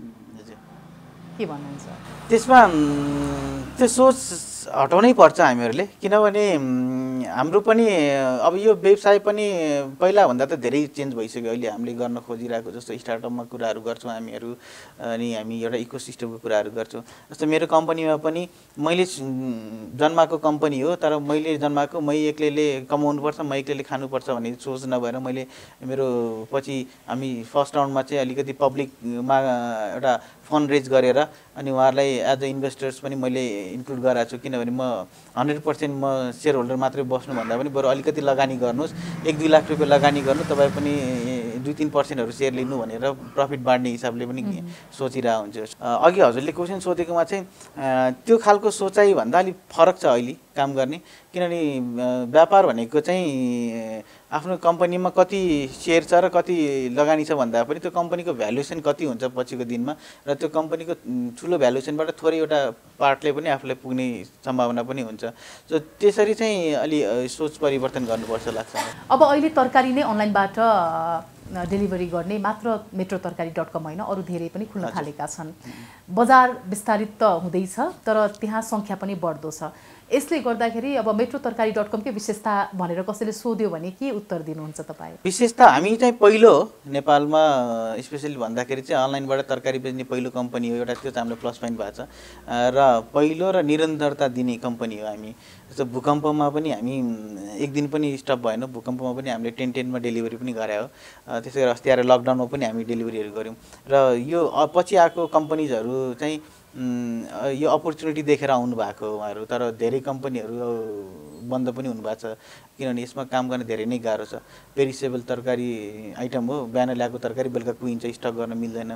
के भन्नुहुन्छ त्यसमा? त्यो सोच हटाउनै पर्छ हामीहरूले, किनभने हाम्रो पनि अब यो व्यवसाय पनि पहिलाभन्दा त धेरै चेन्ज भइसक्यो। अहिले हामीले गर्न खोजिरहेको जस्तो स्टार्टअपमा कुराहरू गर्छौँ हामीहरू, अनि हामी एउटा इकोसिस्टमको कुराहरू गर्छौँ। जस्तो मेरो कम्पनीमा पनि मैले जन्माएको कम्पनी हो, तर मैले जन्माएको मै एक्लैले कमाउनुपर्छ, म एक्लैले खानुपर्छ भन्ने सोच नभएर मैले मेरो पछि हामी फर्स्ट राउन्डमा चाहिँ अलिकति पब्लिकमा एउटा फन्ड रेज गरेर अनि उहाँहरूलाई एज अ इन्भेस्टर्स पनि मैले इन्क्लुड गराएको छु। किनभने म 100% म सेयर होल्डर मात्रै बस्नुभन्दा पनि बरु अलिकति लगानी गर्नुहोस्, 1-2 लाख रुपियाँ लगानी गर्नु, तपाईँ पनि 2-3% सेयर लिनु भनेर प्रफिट बाँड्ने हिसाबले पनि सोचिरहेको हुन्छु। अघि हजुरले क्वेसन सोधेकोमा चाहिँ त्यो खालको सोचाइ भन्दा अलिक फरक छ अहिले काम गर्ने, किनभने व्यापार भनेको चाहिँ आफ्नो कम्पनीमा कति सेयर छ र कति लगानी छ भन्दा पनि त्यो कम्पनीको भ्यालुएसन कति हुन्छ पछिको दिनमा, र त्यो कम्पनीको ठुलो भ्यालुएसनबाट थोरै एउटा पार्टले पनि आफूलाई पुग्ने सम्भावना पनि हुन्छ। सो त्यसरी चाहिँ अलि सोच परिवर्तन गर्नुपर्छ लाग्छ। अब अहिले तरकारी नै अनलाइनबाट डेलिभरी गर्ने मात्र metrotarkari.com होइन, अरू धेरै पनि खुल्न थालेका छन्। बजार विस्तारित त हुँदैछ तर त्यहाँ सङ्ख्या पनि बढ्दो छ। यसले गर्दाखेरि अब metrotarkari.com कै विशेषता भनेर कसैले सोध्यो भने के उत्तर दिनुहुन्छ तपाईँ? विशेषता हामी चाहिँ पहिलो नेपालमा स्पेसली भन्दाखेरि चाहिँ अनलाइनबाट तरकारी बेच्ने पहिलो कम्पनी हो एउटा, त्यो चाहिँ हाम्रो प्लस पोइन्ट भएको छ र पहिलो र निरन्तरता दिने कम्पनी हो हामी। जस्तो भूकम्पमा पनि हामी एक दिन पनि स्टप भएन, भूकम्पमा पनि हामीले 10-10 मा डेलिभरी पनि गरे हो। त्यसै गरी अस्ति आएर लकडाउनमा पनि हामी डेलिभरीहरू गऱ्यौँ र यो पछि आएको कम्पनीजहरू चाहिँ यो अपर्च्युनिटी देखेर आउनु भएको उहाँहरू, तर धेरै कम्पनीहरू बन्द पनि हुनुभएको छ किनभने यसमा काम गर्न धेरै नै गाह्रो छ। पेरिसेबल तरकारी आइटम हो, बिहान ल्याएको तरकारी बेलुका कुहिन्छ, स्टक गर्न मिल्दैन।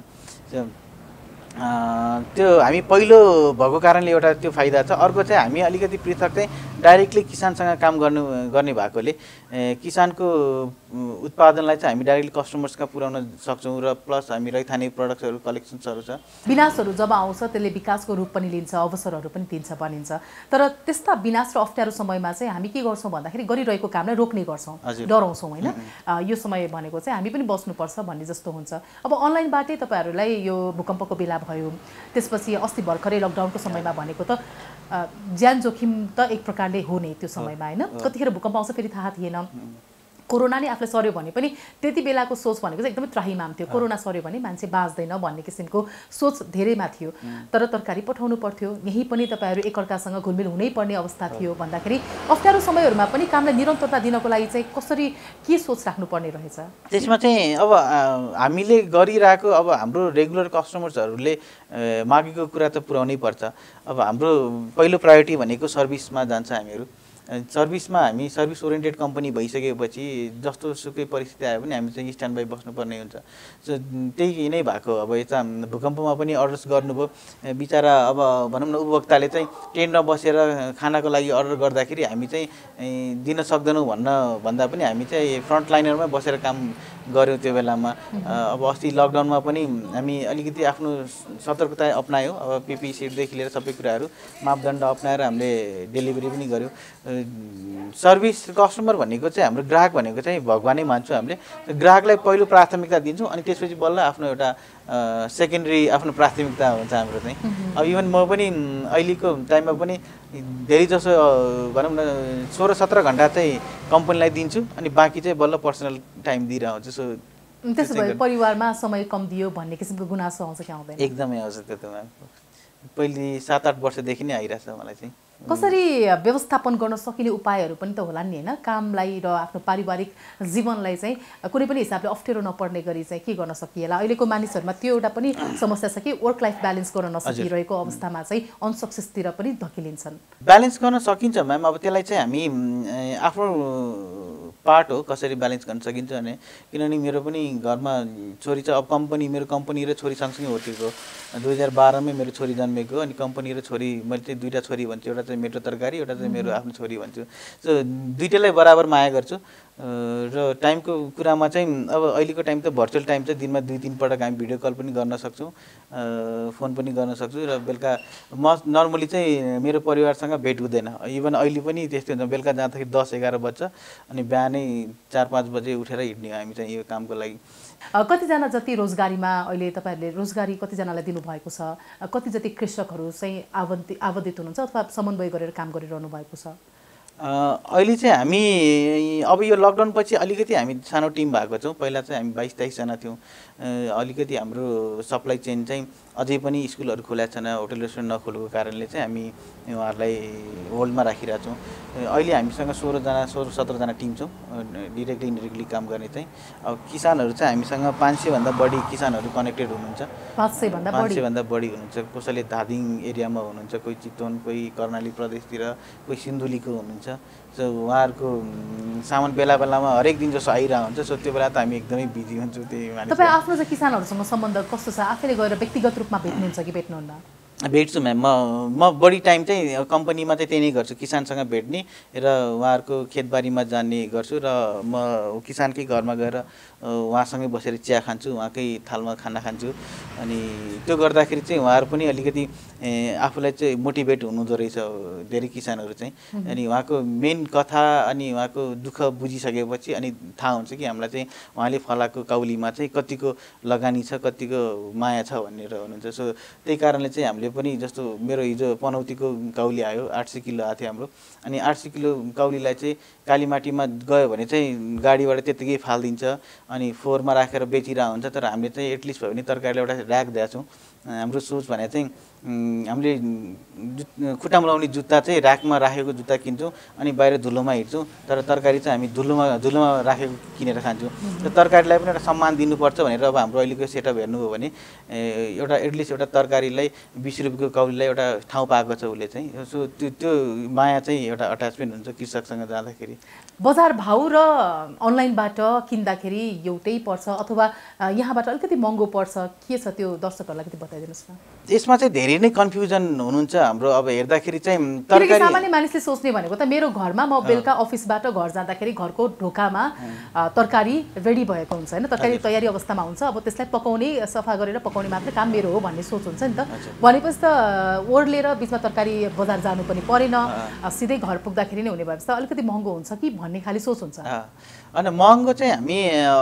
त्यो हामी पहिलो भएको कारणले एउटा त्यो फाइदा छ। अर्को चाहिँ हामी अलिकति पृथक चाहिँ डाइरेक्टली किसानसँग काम गर्ने भएकोले किसानको उत्पादनलाई चाहिँ हामी डाइरेक्टली कस्टमर्सका पुर्याउन सक्छौँ र प्लस हामी रैथाने प्रडक्ट्सहरू कलेक्सन्सहरू छ। विनाशहरू जब आउँछ त्यसले विकासको रूप पनि लिन्छ, अवसरहरू पनि दिन्छ भनिन्छ, तर त्यस्ता विनाश र अप्ठ्यारो समयमा चाहिँ हामी के गर्छौँ भन्दाखेरि गरिरहेको कामलाई रोक्ने गर्छौँ, डराउँछौँ होइन। यो समय भनेको चाहिँ हामी पनि बस्नुपर्छ भन्ने जस्तो हुन्छ। अब अनलाइनबाटै तपाईँहरूलाई यो भूकम्पको बेला भयो, त्यसपछि अस्ति भर्खरै लकडाउनको समयमा भनेको त ज्यान जोखिम त एक प्रकारले हो नै त्यो समयमा होइन। कतिखेर भूकम्प आउँछ फेरि थाहा थिएन, कोरोनाले आफूलाई सर्यो भने पनि त्यति बेलाको सोच भनेको चाहिँ एकदमै त्राहिमाम थियो। कोरोना सर्यो भने मान्छे बाँच्दैन भन्ने किसिमको सोच धेरैमा थियो, तर तरकारी पठाउनु पर्थ्यो, यहीँ पनि तपाईँहरू एकअर्कासँग घुलमिल हुनै पर्ने अवस्था थियो भन्दाखेरि अप्ठ्यारो समयहरूमा पनि कामलाई निरन्तरता दिनको लागि चाहिँ कसरी के सोच राख्नुपर्ने रहेछ? त्यसमा चाहिँ अब हामीले गरिरहेको अब हाम्रो रेगुलर कस्टमर्सहरूले मागेको कुरा त पुर्याउनै पर्छ। अब हाम्रो पहिलो प्रायोरिटी भनेको सर्भिसमा जान्छ। हामीहरू सर्भिसमा हामी सर्भिस ओरिएन्टेड कम्पनी भइसकेपछि जस्तो सुकै परिस्थिति आयो भने हामी चाहिँ स्ट्यान्ड बाई बस्नुपर्ने हुन्छ। सो त्यही नै भएको। अब यता भूकम्पमा पनि अर्डर्स गर्नुभयो, बिचरा अब भनौँ न उपभोक्ताले चाहिँ टेन्टमा बसेर खानाको लागि अर्डर गर्दाखेरि हामी चाहिँ दिन सक्दैनौँ भन्दा पनि हामी चाहिँ फ्रन्ट लाइनरमै बसेर काम गऱ्यौँ त्यो बेलामा। अब अस्ति लकडाउनमा पनि हामी अलिकति आफ्नो सतर्कता अप्नायौँ। अब पिपी सिटदेखि लिएर सबै कुराहरू मापदण्ड अप्नाएर हामीले डेलिभरी पनि गऱ्यौँ। सर्भिस कस्टमर भनेको चाहिँ हाम्रो ग्राहक भनेको चाहिँ भगवानै मान्छौँ हामीले। ग्राहकलाई पहिलो प्राथमिकता दिन्छौँ अनि त्यसपछि बल्ल आफ्नो एउटा सेकेन्डरी आफ्नो प्राथमिकता हुन्छ हाम्रो चाहिँ। अब इभन म पनि अहिलेको टाइममा पनि धेरै जसो भनौँ न 16-17 घन्टा चाहिँ कम्पनीलाई दिन्छु अनि बाँकी चाहिँ बल्ल पर्सनल टाइम दिइरहेको हुन्छु। सो त्यसो भए परिवारमा समय कम दियो भन्ने किसिमको गुनासो आउँछ कि आउँदैन? एकदमै आउँछ। त्यो त पहिले 7-8 वर्षदेखि नै आइरहेछ मलाई चाहिँ। कसरी व्यवस्थापन गर्न सकिने उपायहरू पनि त होला नि होइन? कामलाई र आफ्नो पारिवारिक जीवनलाई चाहिँ कुनै पनि हिसाबले अप्ठ्यारो नपर्ने गरी चाहिँ के गर्न सकिएला? अहिलेको मानिसहरूमा त्यो एउटा पनि समस्या छ कि वर्क लाइफ ब्यालेन्स गर्न नसकिरहेको अवस्थामा चाहिँ अनसक्सेसतिर पनि धकिलिन्छन्। ब्यालेन्स गर्न सकिन्छ म्याम। अब त्यसलाई चाहिँ हामी आफ्नो पार्ट हो कसरी ब्यालेन्स गर्न सकिन्छ भने, किनभने मेरो पनि घरमा छोरी छ। अब मेरो कम्पनी र छोरी सँगसँगै हुर्केको। 2012 मै मेरो छोरी जन्मेको अनि कम्पनी र छोरी मैले चाहिँ दुईवटा छोरी भन्छु, एउटा चाहिँ मेट्रो तरकारी, एउटा चाहिँ मेरो आफ्नो छोरी भन्छु। सो दुईटैलाई बराबर माया गर्छु। र टाइमको कुरामा चाहिँ अब अहिलेको टाइम त भर्चुअल टाइम चाहिँ दिनमा 2-3 पटक हामी भिडियो कल पनि गर्न सक्छौँ, फोन पनि गर्न सक्छु। र बेलुका म नर्मली चाहिँ मेरो परिवारसँग भेट हुँदैन। इभन अहिले पनि त्यस्तै हुन्छ, बेलुका जाँदाखेरि 10-11 बज्छ अनि बिहानै 4-5 बजे उठेर हिँड्ने हो हामी चाहिँ यो कामको लागि। कतिजना जति रोजगारीमा अहिले तपाईँहरूले रोजगारी कतिजनालाई दिनुभएको छ? कति जति कृषकहरू चाहिँ आवधित हुनुहुन्छ अथवा समन्वय गरेर काम गरिरहनु भएको छ? अहिले चाहिँ हामी अब यो लकडाउन पछि अलिकति हामी सानो टिम भएको छौँ। पहिला चाहिँ हामी 22-23 जना थियौँ। अलिकति हाम्रो सप्लाई चेन चाहिँ अझै पनि स्कुलहरू खुला छैन, होटल रेस्टुरेन्ट नखोलेको कारणले चाहिँ हामी उहाँहरूलाई होल्डमा राखिरहेको छौँ। अहिले हामीसँग 16-17 जना टिम छौँ डिरेक्टली इन्डिरेक्टली काम गर्ने चाहिँ। अब किसानहरू चाहिँ हामीसँग 500 भन्दा बढी किसानहरू कनेक्टेड हुनुहुन्छ। 500 भन्दा बढी हुनुहुन्छ। कसैले धादिङ एरियामा हुनुहुन्छ, कोही चितवन, कोही कर्णाली प्रदेशतिर, कोही सिन्धुलीको हुनुहुन्छ। हुन्छ। सो उहाँहरूको सामान बेला बेलामा हरेक दिन जसो आइरहेको हुन्छ। सो त्यो बेला त हामी एकदमै बिजी हुन्छौँ त्यही मानिस। तपाईँ आफ्नो चाहिँ किसानहरूसँग सम्बन्ध कस्तो छ? आफैले गएर व्यक्तिगत रूपमा भेट्नुहुन्छ कि भेट्नुहुन्न? भेट्छु म्याम। म बढी टाइम चाहिँ कम्पनीमा चाहिँ त्यही नै गर्छु, किसानसँग भेट्ने र उहाँहरूको खेतबारीमा जाने गर्छु र म किसानकै घरमा गएर उहाँसँगै बसेर चिया खान्छु, उहाँकै थालमा खाना खान्छु। अनि त्यो गर्दाखेरि चाहिँ उहाँहरू पनि अलिकति आफूलाई चाहिँ मोटिभेट हुनुहुँदो रहेछ धेरै किसानहरू चाहिँ। अनि उहाँको मेन कथा अनि उहाँको दुःख बुझिसकेपछि अनि थाहा हुन्छ कि हामीलाई चाहिँ उहाँले फलाएको काउलीमा चाहिँ कतिको लगानी छ, कतिको माया छ भनेर हुनुहुन्छ। सो त्यही कारणले चाहिँ हामीले पनि जस्तो मेरो हिजो पनौतीको काउली आयो, 800 किलो आएको थियो हाम्रो। अनि 800 किलो काउलीलाई चाहिँ कालीमाटीमा गयो भने चाहिँ गाडीबाट त्यत्तिकै फालिदिन्छ अनि फोहोरमा राखेर बेचिरहेको हुन्छ। तर हामीले चाहिँ एटलिस्ट भयो भने तरकारीलाई एउटा ऱ्याक दिएको छौँ। हाम्रो सोच भने चाहिँ हामीले खुट्टामा लाउने जुत्ता चाहिँ ऱ्याकमा राखेको जुत्ता किन्छौँ अनि बाहिर धुलोमा हिँड्छौँ। तर तरकारी चाहिँ हामी धुलोमा राखेको किनेर खान्छौँ। र तरकारीलाई पनि एउटा सम्मान दिनुपर्छ भनेर अब हाम्रो अहिलेको सेटअप हेर्नुभयो भने एउटा एटलिस्ट एउटा तरकारीलाई 20 रुपियाँको काउलीलाई एउटा ठाउँ पाएको छ उसले चाहिँ। सो त्यो माया चाहिँ एउटा अट्याचमेन्ट हुन्छ कृषकसँग जाँदाखेरि। बजार भाउ र अनलाइनबाट किन्दाखेरि एउटै पर्छ अथवा यहाँबाट अलिकति महँगो पर्छ, के छ त्यो दर्शकहरूलाई अलिकति बताइदिनुहोस् न। यसमा चाहिँ धेरै नै कन्फ्युजन हुनुहुन्छ हाम्रो। अब हेर्दाखेरि चाहिँ तरकारी सामान्य मानिसले सोच्ने भनेको त मेरो घरमा म बेलुका अफिसबाट घर जाँदाखेरि घरको ढोकामा तरकारी रेडी भएको हुन्छ होइन, तरकारी तयारी अवस्थामा हुन्छ। अब त्यसलाई पकाउने, सफा गरेर पकाउने मात्र काम मेरो हो भन्ने सोच हुन्छ नि त। भनेपछि त ओर्लेर बिचमा तरकारी बजार जानु पनि परेन, सिधै घर पुग्दाखेरि नै हुने भएपछि त अलिकति महँगो हुन्छ कि भन्ने खाली सोच हुन्छ। अनि महँगो चाहिँ हामी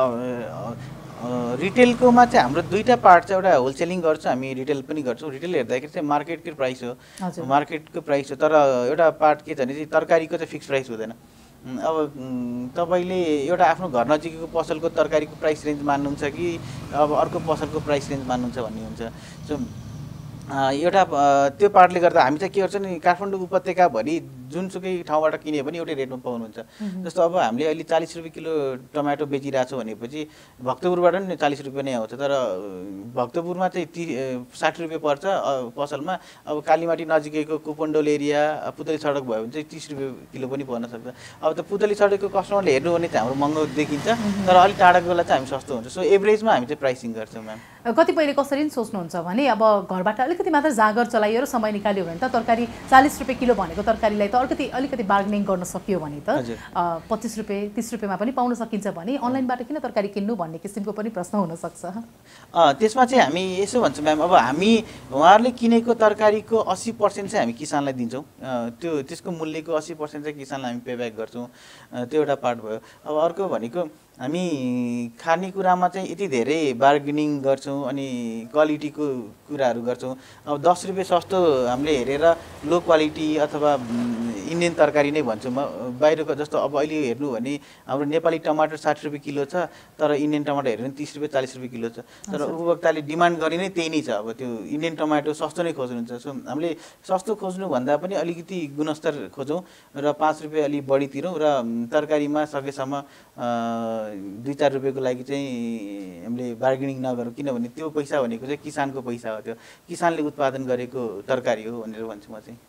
रिटेलकोमा चाहिँ हाम्रो दुईटा पार्ट छ। एउटा होलसेलिङ गर्छौँ हामी, रिटेल पनि गर्छौँ। रिटेल हेर्दाखेरि चाहिँ मार्केटकै प्राइस हो, मार्केटको प्राइस हो। तर एउटा पार्ट के छ भने चाहिँ तरकारीको चाहिँ फिक्स प्राइस हुँदैन। अब तपाईँले एउटा आफ्नो घर नजिकैको पसलको तरकारीको प्राइस रेन्ज मान्नुहुन्छ कि अब अर्को पसलको प्राइस रेन्ज मान्नुहुन्छ भन्ने हुन्छ। सो एउटा त्यो पार्टले गर्दा हामी चाहिँ के गर्छौँ नि, काठमाडौँ उपत्यकाभरि जुनसुकै ठाउँबाट किन्यो भने एउटै रेटमा पाउनुहुन्छ। जस्तो अब हामीले अहिले 40 रुपियाँ किलो टमाटो बेचिरहेको छौँ भनेपछि भक्तपुरबाट नि 40 रुपियाँ नै आउँछ। तर भक्तपुरमा चाहिँ 60 रुपियाँ पर्छ पसलमा। अब कालीमाटी नजिकैको कुपन्डोल एरिया, पुतली सडक भयो भने चाहिँ 30 रुपियाँ किलो पनि पर्न सक्छ। अब त पुतली सडकको कस्टमरले हेर्नु भने चाहिँ हाम्रो महँगो देखिन्छ, तर अलिक टाढाको बेला चाहिँ हामी सस्तो हुन्छ। सो एभरेजमा हामी चाहिँ प्राइसिङ गर्छौँ म्याम। कतिपयले कसरी सोच्नुहुन्छ भने अब घरबाट अलिकति मात्र जाँगर चलाइयो र समय निकाल्यो भने त तरकारी 40 रुपियाँ किलो भनेको तरकारीलाई त अलिकति बार्गेनिङ गर्न सकियो भने त 25 रुपियाँ 30 रुपियाँमा पनि पाउन सकिन्छ भने अनलाइनबाट किन तरकारी किन्नु भन्ने किसिमको पनि प्रश्न हुनसक्छ। त्यसमा चाहिँ हामी यसो भन्छौँ म्याम, अब हामी उहाँहरूले किनेको तरकारीको 80% चाहिँ हामी किसानलाई दिन्छौँ। त्यसको मूल्यको 80% चाहिँ किसानलाई हामी पेब्याक गर्छौँ। त्यो एउटा पार्ट भयो। अब अर्को भनेको हामी खानेकुरामा चाहिँ यति धेरै बार्गेनिङ गर्छौँ अनि क्वालिटीको कुराहरू गर्छौँ। अब 10 रुपियाँ सस्तो हामीले हेरेर लो क्वालिटी अथवा इन्डियन तरकारी नै भन्छु म। बाहिरको जस्तो अब अहिले हेर्नु भने हाम्रो नेपाली टमाटर 60 रुपियाँ किलो छ, तर इन्डियन टमाटर हेर्नु भने 30 रुपियाँ 40 रुपियाँ किलो छ। तर उपभोक्ताले डिमान्ड गर्ने नै त्यही नै छ। अब त्यो इन्डियन टमाटो सस्तो नै खोज्नुहुन्छ। सो हामीले सस्तो खोज्नुभन्दा पनि अलिकति गुणस्तर खोजौँ र 5 रुपियाँ अलि बढी तिरौँ र तरकारीमा सकेसम्म 2-4 रुपियाँको लागि चाहिँ हामीले बार्गेनिङ नगरौँ। किनभने त्यो पैसा भनेको चाहिँ किसानको पैसा हो, त्यो किसानले उत्पादन गरेको तरकारी हो भनेर भन्छु म चाहिँ।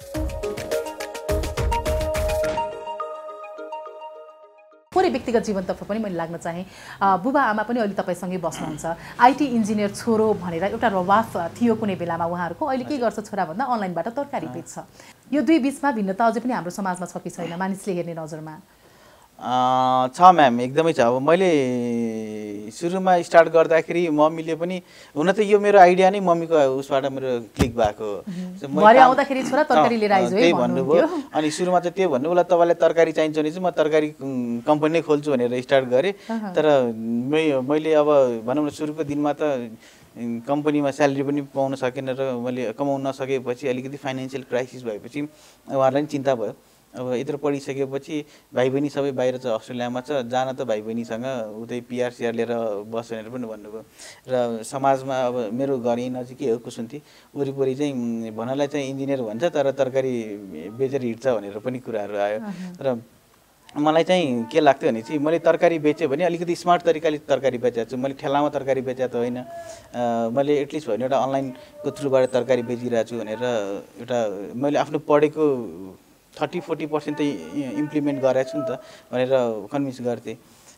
थोरै व्यक्तिगत जीवनतर्फ पनि मैले लाग्न चाहेँ। बुबा आमा पनि अहिले तपाईँसँगै बस्नुहुन्छ, आइटी इन्जिनियर छोरो भनेर एउटा रवाफ थियो कुनै बेलामा उहाँहरूको। अहिले के गर्छ छोरा भन्दा अनलाइनबाट तरकारी बेच्छ। यो दुई बिचमा भिन्नता अझै पनि हाम्रो समाजमा छ कि छैन मानिसले हेर्ने नजरमा? छ म्याम, एकदमै छ। अब मैले सुरुमा स्टार्ट गर्दाखेरि मम्मीले पनि, हुन त यो मेरो आइडिया नै मम्मीको उसबाट मेरो क्लिक भएको हो। त्यही भन्नुभयो। अनि सुरुमा चाहिँ त्यो भन्नु होला तपाईँलाई तरकारी चाहिन्छ भने चाहिँ म तरकारी कम्पनी नै खोल्छु भनेर स्टार्ट गरेँ। तर मैले अब भनौँ न सुरुको दिनमा त कम्पनीमा स्यालेरी पनि पाउन सकेन र मैले कमाउन नसकेपछि अलिकति फाइनेन्सियल क्राइसिस भएपछि उहाँहरूलाई पनि चिन्ता भयो। अब यत्रो पढिसकेपछि भाइ बहिनी सबै बाहिर छ, अस्ट्रेलियामा छ, जान त भाइ बहिनीसँग उतै पिआर लिएर बस भनेर पनि भन्नुभयो। र समाजमा अब मेरो घर यहीँ नजिकै हो कुसुन्ती, वरिपरि चाहिँ भन्नलाई चाहिँ इन्जिनियर भन्छ तर तरकारी बेचेर हिँड्छ भनेर पनि कुराहरू आयो। र मलाई चाहिँ के लाग्थ्यो भने चाहिँ मैले तरकारी बेचेँ भने अलिकति स्मार्ट तरिकाले तरकारी बेचेको छु। मैले ठेलामा तरकारी बेचेको त होइन, मैले एटलिस्ट भयो भने एउटा अनलाइनको थ्रुबाट तरकारी बेचिरहेको छु भनेर एउटा मैले आफ्नो पढेको 30-40% त इम्प्लिमेन्ट गरेको छु नि त भनेर कन्भिन्स गर्थेँ।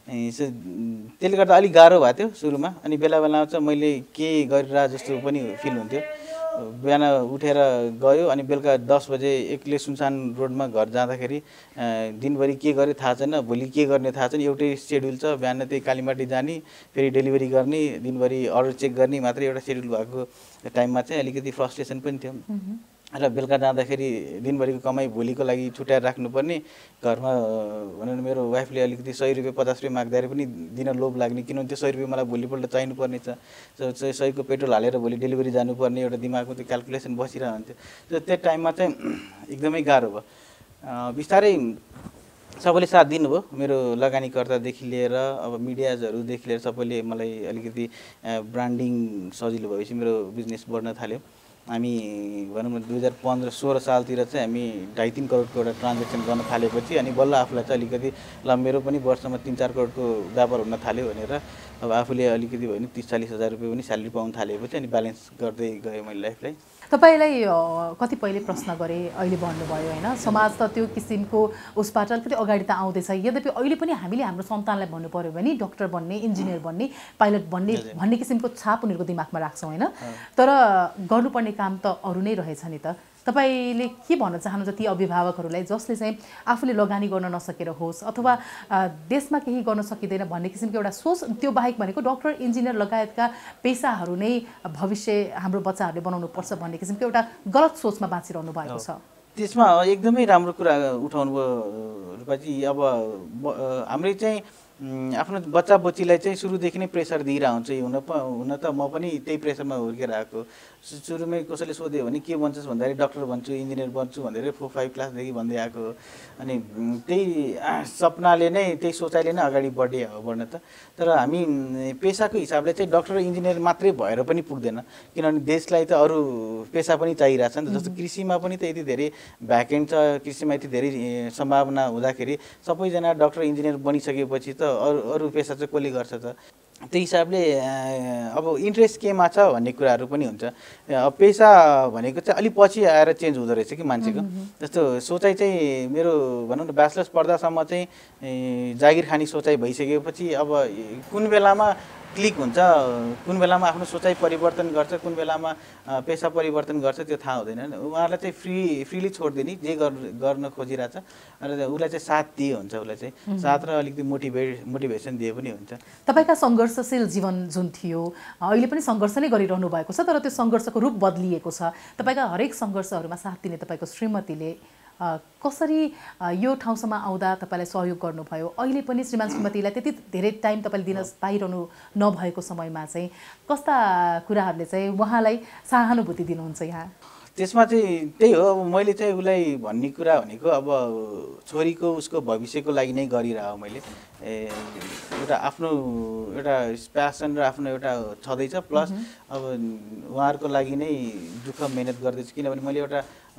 त्यसले गर्दा अलिक गाह्रो भएको थियो सुरुमा। अनि बेला बेलामा चाहिँ मैले के गरिरहेको जस्तो पनि फिल हुन्थ्यो। बिहान उठेर गयो अनि बेलुका 10 बजे एक्लै सुनसान रोडमा घर जाँदाखेरि दिनभरि के गरेँ थाहा छैन, भोलि के गर्ने थाहा छैन। एउटै सेड्युल छ, बिहान त्यही कालीमाटी जाने, फेरि डेलिभरी गर्ने, दिनभरि अर्डर चेक गर्ने मात्रै एउटा सेड्युल भएको टाइममा चाहिँ अलिकति फ्रस्ट्रेसन पनि थियो। र बेलुका जाँदाखेरि दिनभरिको कमाइ भोलिको लागि छुट्याएर राख्नुपर्ने। घरमा भनौँ न मेरो वाइफले अलिकति 100 रुपियाँ 50 रुपियाँ माग्दाखेरि पनि दिन लोभ लाग्ने, किनभने त्यो 100 रुपियाँ मलाई भोलिपल्ट चाहिनुपर्ने छ। 100 को पेट्रोल हालेर भोलि डेलिभरी जानुपर्ने एउटा दिमागको त्यो क्यालकुलेसन बसिरहन्थ्यो। त्यो टाइममा चाहिँ एकदमै गाह्रो भयो। बिस्तारै सबैले साथ दिनुभयो, मेरो लगानीकर्तादेखि लिएर अब मिडियाजहरूदेखि लिएर सबैले मलाई अलिकति ब्रान्डिङ सजिलो भएपछि मेरो बिजनेस बढ्न थाल्यो। हामी भनौँ न 2015-16 सालतिर चाहिँ हामी 2.5-3 करोडको एउटा ट्रान्जेक्सन गर्न थालेपछि अनि बल्ल आफूलाई चाहिँ अलिकति ल मेरो पनि वर्षमा 3-4 करोडको व्यापार हुन थाल्यो भनेर अब आफूले अलिकति भयो भने 30-40 हजार रुपियाँ पनि स्यालेरी पाउन थालेपछि अनि ब्यालेन्स गर्दै गएँ मैले लाइफलाई। तपाईलाई कतिपयले प्रश्न गरे, अहिले भन्नुभयो होइन, समाज त त्यो किसिमको उसबाट अलिकति अगाडि त आउँदैछ, यद्यपि अहिले पनि हामीले हाम्रो सन्तानलाई भन्नु पर्यो भने डक्टर बन्ने, इन्जिनियर बन्ने, पाइलट बन्ने भन्ने किसिमको छाप उनीहरूको दिमागमा राख्छौँ होइन। तर गर्नुपर्ने काम त अरू नै रहेछ नि त। तपाईले के भन्न चाहनुहुन्छ ती अभिभावकहरूलाई जसले चाहिँ आफूले लगानी गर्न नसकेर होस् अथवा देशमा केही गर्न सकिँदैन भन्ने किसिमको एउटा सोच, त्यो बाहेक भनेको डक्टर, इन्जिनियर लगायतका पेसाहरू नै भविष्य हाम्रो बच्चाहरूले बनाउनु पर्छ भन्ने किसिमको एउटा गलत सोचमा बाँचिरहनु भएको छ। त्यसमा एकदमै राम्रो कुरा उठाउनु भयो रूपाजी। अब हामीले चाहिँ आफ्नो बच्चा बच्चीलाई चाहिँ सुरुदेखि नै प्रेसर दिइरहेको हुन्छ। हुन त म पनि त्यही प्रेसरमा हुर्केर आएको। सुरुमै कसैले सोध्यो भने के बन्छस् भन्दाखेरि डक्टर बन्छु, इन्जिनियर बन्छु भनेर 4-5 क्लासदेखि भन्दै आएको। अनि त्यही सपनाले नै, त्यही सोचाइले नै अगाडि बढ्न त। तर हामी पेसाको हिसाबले चाहिँ डक्टर इन्जिनियर मात्रै भएर पनि पुग्दैन, किनभने देशलाई त अरू पेसा पनि चाहिरहेछ नि त। जस्तो कृषिमा पनि त यति धेरै भ्याकेन्ट छ, कृषिमा यति धेरै सम्भावना हुँदाखेरि सबैजना डक्टर इन्जिनियर बनिसकेपछि त अरू पेसा चाहिँ कसले गर्छ त। त्यही हिसाबले अब इन्ट्रेस्ट केमा छ भन्ने कुराहरू पनि हुन्छ। पेसा भनेको चाहिँ अलिक पछि आएर चेन्ज हुँदो रहेछ कि मान्छेको। जस्तो सोचाइ चाहिँ मेरो भनौँ न ब्याचलर्स पढ्दासम्म चाहिँ जागिर खाने सोचाइ भइसकेपछि अब कुन बेलामा क्लिक हुन्छ, कुन बेलामा आफ्नो सोचाइ परिवर्तन गर्छ, कुन बेलामा पेसा परिवर्तन गर्छ त्यो थाहा हुँदैन। उहाँहरूलाई चाहिँ फ्रीली छोडिदिने, जे गर्न खोजिरहेछ र उसलाई चाहिँ साथ दिए हुन्छ, उसलाई चाहिँ साथ र अलिकति मोटिभेसन दिए पनि हुन्छ। तपाईँका सङ्घर्षशील जीवन जुन थियो, अहिले पनि सङ्घर्ष नै गरिरहनु भएको छ, तर त्यो सङ्घर्षको रूप बदलिएको छ। तपाईँका हरेक सङ्घर्षहरूमा साथ दिने तपाईँको श्रीमतीले कसरी यो ठाउँसम्म आउँदा तपाईँलाई सहयोग गर्नुभयो? अहिले पनि श्रीमान श्रीमतीलाई त्यति धेरै टाइम तपाईँले दिन पाइरहनु नभएको समयमा चाहिँ कस्ता कुराहरूले चाहिँ उहाँलाई सहानुभूति दिनुहुन्छ यहाँ? त्यसमा चाहिँ त्यही हो, अब मैले चाहिँ उसलाई भन्ने कुरा भनेको अब छोरीको उसको भविष्यको लागि नै गरिरहेको मैले। एउटा आफ्नो एउटा प्यासन र आफ्नो एउटा छँदैछ, प्लस अब उहाँहरूको लागि नै दुःख मेहनत गर्दैछु। किनभने मैले एउटा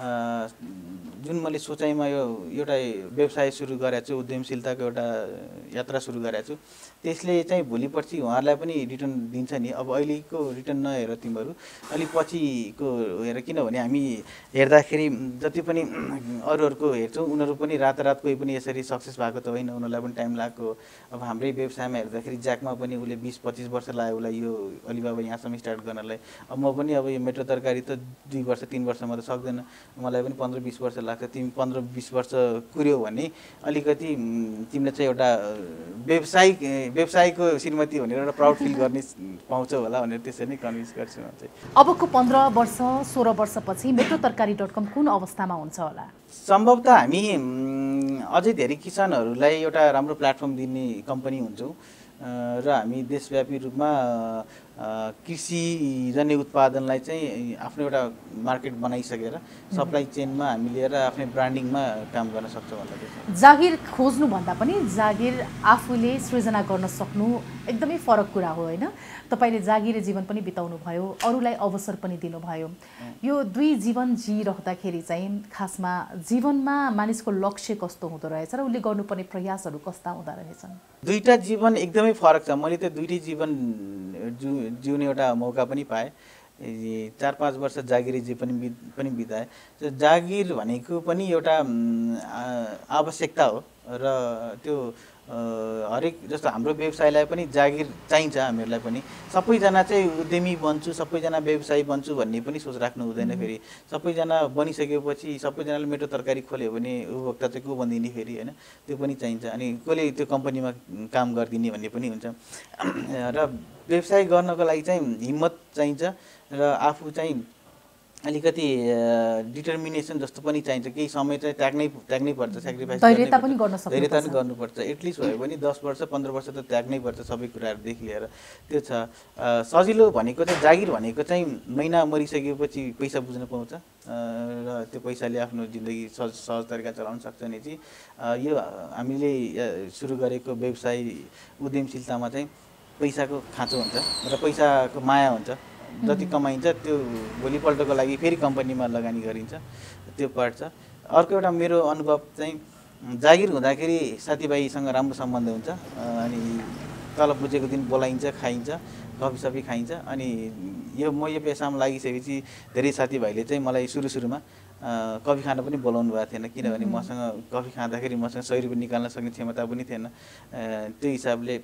जुन मैले सोचाइमा यो एउटा व्यवसाय सुरु गरेको छु, उद्यमशीलताको एउटा यात्रा सुरु गरेको छु, त्यसले चाहिँ भोलि पर्सि उहाँहरूलाई पनि रिटर्न दिन्छ नि। अब अहिलेको रिटर्न नहेर तिमीहरू अलिक पछिको हेर, किनभने हामी हेर्दाखेरि जति पनि अरूहरूको हेर्छौँ उनीहरू पनि रातारात कोही पनि यसरी सक्सेस भएको त होइन, उनीहरूलाई पनि टाइम लाग्यो। अब हाम्रै व्यवसायमा हेर्दाखेरि ज्याकमा पनि उसले 20-25 वर्ष लाग्यो उसलाई यो अलिबाबा यहाँसम्म स्टार्ट गर्नलाई। अब म पनि अब यो मेट्रो तरकारी त 2 वर्ष 3 वर्षमा त सक्दैन, मलाई पनि 15-20 वर्ष लाग्छ। तिमी 15-20 वर्ष कुर्यो भने अलिकति तिमीले चाहिँ एउटा व्यवसायको श्रीमती भनेर एउटा प्राउड फिल गर्ने पाउँछौ होला भनेर त्यसरी नै कन्भिन्स गर्छु म चाहिँ। अबको 15 वर्ष 16 वर्षपछि metrotarkari.com कुन अवस्थामा हुन्छ होला? सम्भवतः हामी अझै धेरै किसानहरूलाई एउटा राम्रो प्लेटफर्म दिने कम्पनी हुन्छौँ र हामी देशव्यापी रूपमा कृषिजन्य उत्पादनलाई चाहिँ आफ्नो एउटा मार्केट बनाइसकेर सप्लाई चेनमा हामी लिएर आफ्नै ब्रान्डिङमा काम गर्न सक्छौँ भन्ने देख्छ। जागिर खोज्नुभन्दा पनि जागिर आफूले सृजना गर्न सक्नु एकदमै फरक कुरा हो होइन? तपाईँले जागिरे जीवन पनि बिताउनु भयो, अरूलाई अवसर पनि दिनुभयो। यो दुई जीवन जिइरहँदाखेरि चाहिँ खासमा जीवनमा मानिसको लक्ष्य कस्तो हुँदो रहेछ र उसले गर्नुपर्ने प्रयासहरू कस्ता हुँदो रहेछन्? दुईटा जीवन एकदमै फरक छ। मैले त दुईटै जीवन जिउने एउटा मौका पनि पाएँ। 4-5 वर्ष जागिरी जे पनि बिताएँ। जागिर भनेको पनि एउटा आवश्यकता हो र त्यो हरेक जस्तो हाम्रो व्यवसायलाई पनि जागिर चाहिन्छ हामीहरूलाई पनि। सबैजना चाहिँ उद्यमी बन्छु, सबैजना व्यवसायी बन्छु भन्ने पनि सोच राख्नु हुँदैन फेरि। सबैजना बनिसकेपछि सबैजनाले मिठो तरकारी खोल्यो भने उपभोक्ता चाहिँ को बनिदिने फेरि होइन, त्यो पनि चाहिन्छ। अनि कसले त्यो कम्पनीमा काम गरिदिने भन्ने पनि हुन्छ। र व्यवसाय गर्नको लागि चाहिँ हिम्मत चाहिन्छ र आफू चाहिँ अलिकति डिटर्मिनेसन जस्तो पनि चाहिन्छ। केही समय चाहिँ त्याग्नै पर्छ, सेक्रिफाइस धैर्यता पनि गर्नुपर्छ। एटलिस्ट भयो भने 10 वर्ष 15 वर्ष त त्याग्नै पर्छ सबै कुराहरूदेखि लिएर। त्यो छ। सजिलो भनेको चाहिँ जागिर भनेको चाहिँ महिना मरिसकेपछि पैसा बुझ्न पाउँछ र त्यो पैसाले आफ्नो जिन्दगी सहज तरिका चलाउन सक्छ भने चाहिँ यो हामीले सुरु गरेको व्यवसाय उद्यमशीलतामा चाहिँ पैसाको खाँचो हुन्छ र पैसाको माया हुन्छ। जति कमाइन्छ त्यो भोलिपल्टको लागि फेरि कम्पनीमा लगानी गरिन्छ, त्यो पार्ट छ। अर्को एउटा मेरो अनुभव चाहिँ जागिर हुँदाखेरि साथीभाइसँग राम्रो सम्बन्ध हुन्छ। अनि तल बुझेको दिन बोलाइन्छ, खाइन्छ, कफी सफी खाइन्छ। अनि म यो पेसामा लागिसकेपछि धेरै साथीभाइले चाहिँ मलाई सुरुमा कफी खान पनि बोलाउनु भएको थिएन, किनभने मसँग कफी खाँदाखेरि मसँग 100 रुपियाँ निकाल्न सक्ने क्षमता पनि थिएन। त्यो हिसाबले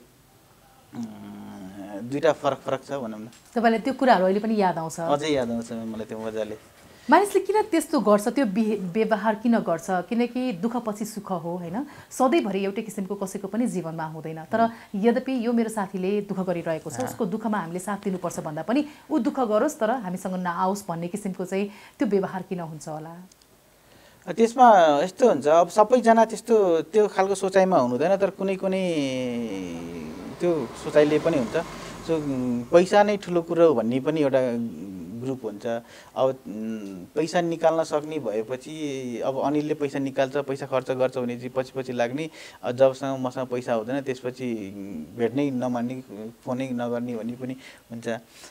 दुईटा फरक छ भनौँ न। तपाईँलाई त्यो कुराहरू अहिले पनि याद आउँछ? अझै याद आउँछ मलाई त्यो मजाले। मानिसले किन त्यस्तो गर्छ, त्यो व्यवहार किन गर्छ? किनकि दुःखपछि सुख हो होइन, सधैँभरि एउटै किसिमको कसैको पनि जीवनमा हुँदैन। तर यद्यपि यो मेरो साथीले दुःख गरिरहेको छ, उसको दुःखमा हामीले साथ दिनुपर्छ भन्दा पनि ऊ दुःख गरोस् तर हामीसँग नआओस् भन्ने किसिमको चाहिँ त्यो व्यवहार किन हुन्छ होला? त्यसमा यस्तो हुन्छ, अब सबैजना त्यो खालको सोचाइमा हुनुहुँदैन, तर कुनै त्यो सोचाइले पनि हुन्छ। सो पैसा नै ठुलो कुरो भन्ने पनि एउटा ग्रुप हुन्छ। अब पैसा निकाल्न सक्ने भएपछि अब अनिलले पैसा निकाल्छ, पैसा खर्च गर्छ भने चाहिँ पछि लाग्ने। जबसँग मसँग पैसा हुँदैन त्यसपछि भेट्नै नमान्ने, फोनै नगर्ने भन्ने पनि हुन्छ।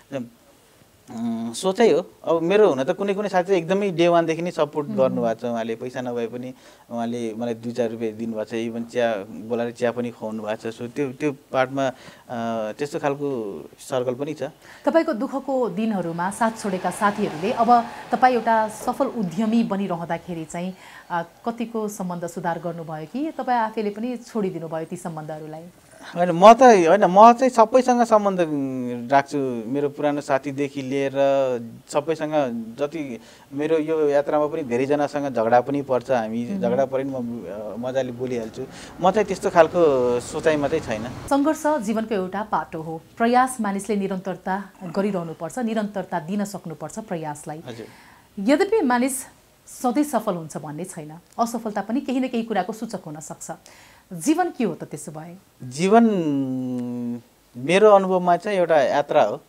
सोचै हो। अब मेरो हुन त कुनै साथी एकदमै डे 1 देखि नै सपोर्ट गर्नुभएको छ। उहाँले पैसा नभए पनि उहाँले मलाई 2-4 रुपियाँ दिनुभएको छ, इभन चिया बोलाएर चिया पनि खुवाउनु भएको छ। सो त्यो पार्टमा त्यस्तो खालको सर्कल पनि छ। तपाईँको दुःखको दिनहरूमा साथ छोडेका साथीहरूले अब तपाईँ एउटा सफल उद्यमी बनिरहँदाखेरि चाहिँ कतिको सम्बन्ध सुधार गर्नुभयो कि तपाईँ आफैले पनि छोडिदिनु भयो ती सम्बन्धहरूलाई? होइन, म चाहिँ सबैसँग सम्बन्ध राख्छु। मेरो पुरानो साथीदेखि लिएर सबैसँग, जति मेरो यो यात्रामा पनि धेरैजनासँग झगडा पनि पर्छ। हामी झगडा परे नि म मजाले बोलिहाल्छु। म चाहिँ त्यस्तो खालको सोचाइ मात्रै छैन। सङ्घर्ष जीवनको एउटा पाटो हो। प्रयास मानिसले निरन्तरता गरिरहनुपर्छ, निरन्तरता दिन सक्नुपर्छ प्रयासलाई। यद्यपि मानिस सधैँ सफल हुन्छ भन्ने छैन, असफलता पनि केही न केही कुराको सूचक हुन सक्छ। जीवन के हो त त्यसो भए? जीवन मेरो अनुभवमा चाहिँ एउटा यात्रा हो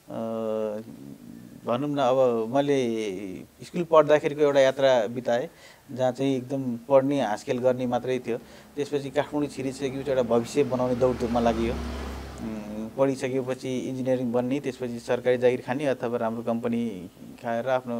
भनौँ न। अब मैले स्कुल पढ्दाखेरिको एउटा यात्रा बिताएँ जहाँ चाहिँ एकदम पढ्ने हाँसखेल गर्ने मात्रै थियो। त्यसपछि काठमाडौँ छिरिसकेपछि एउटा भविष्य बनाउने दौडमा लागि। पढिसकेपछि इन्जिनियरिङ बन्ने, त्यसपछि सरकारी जागिर खाने अथवा राम्रो कम्पनी खाएर आफ्नो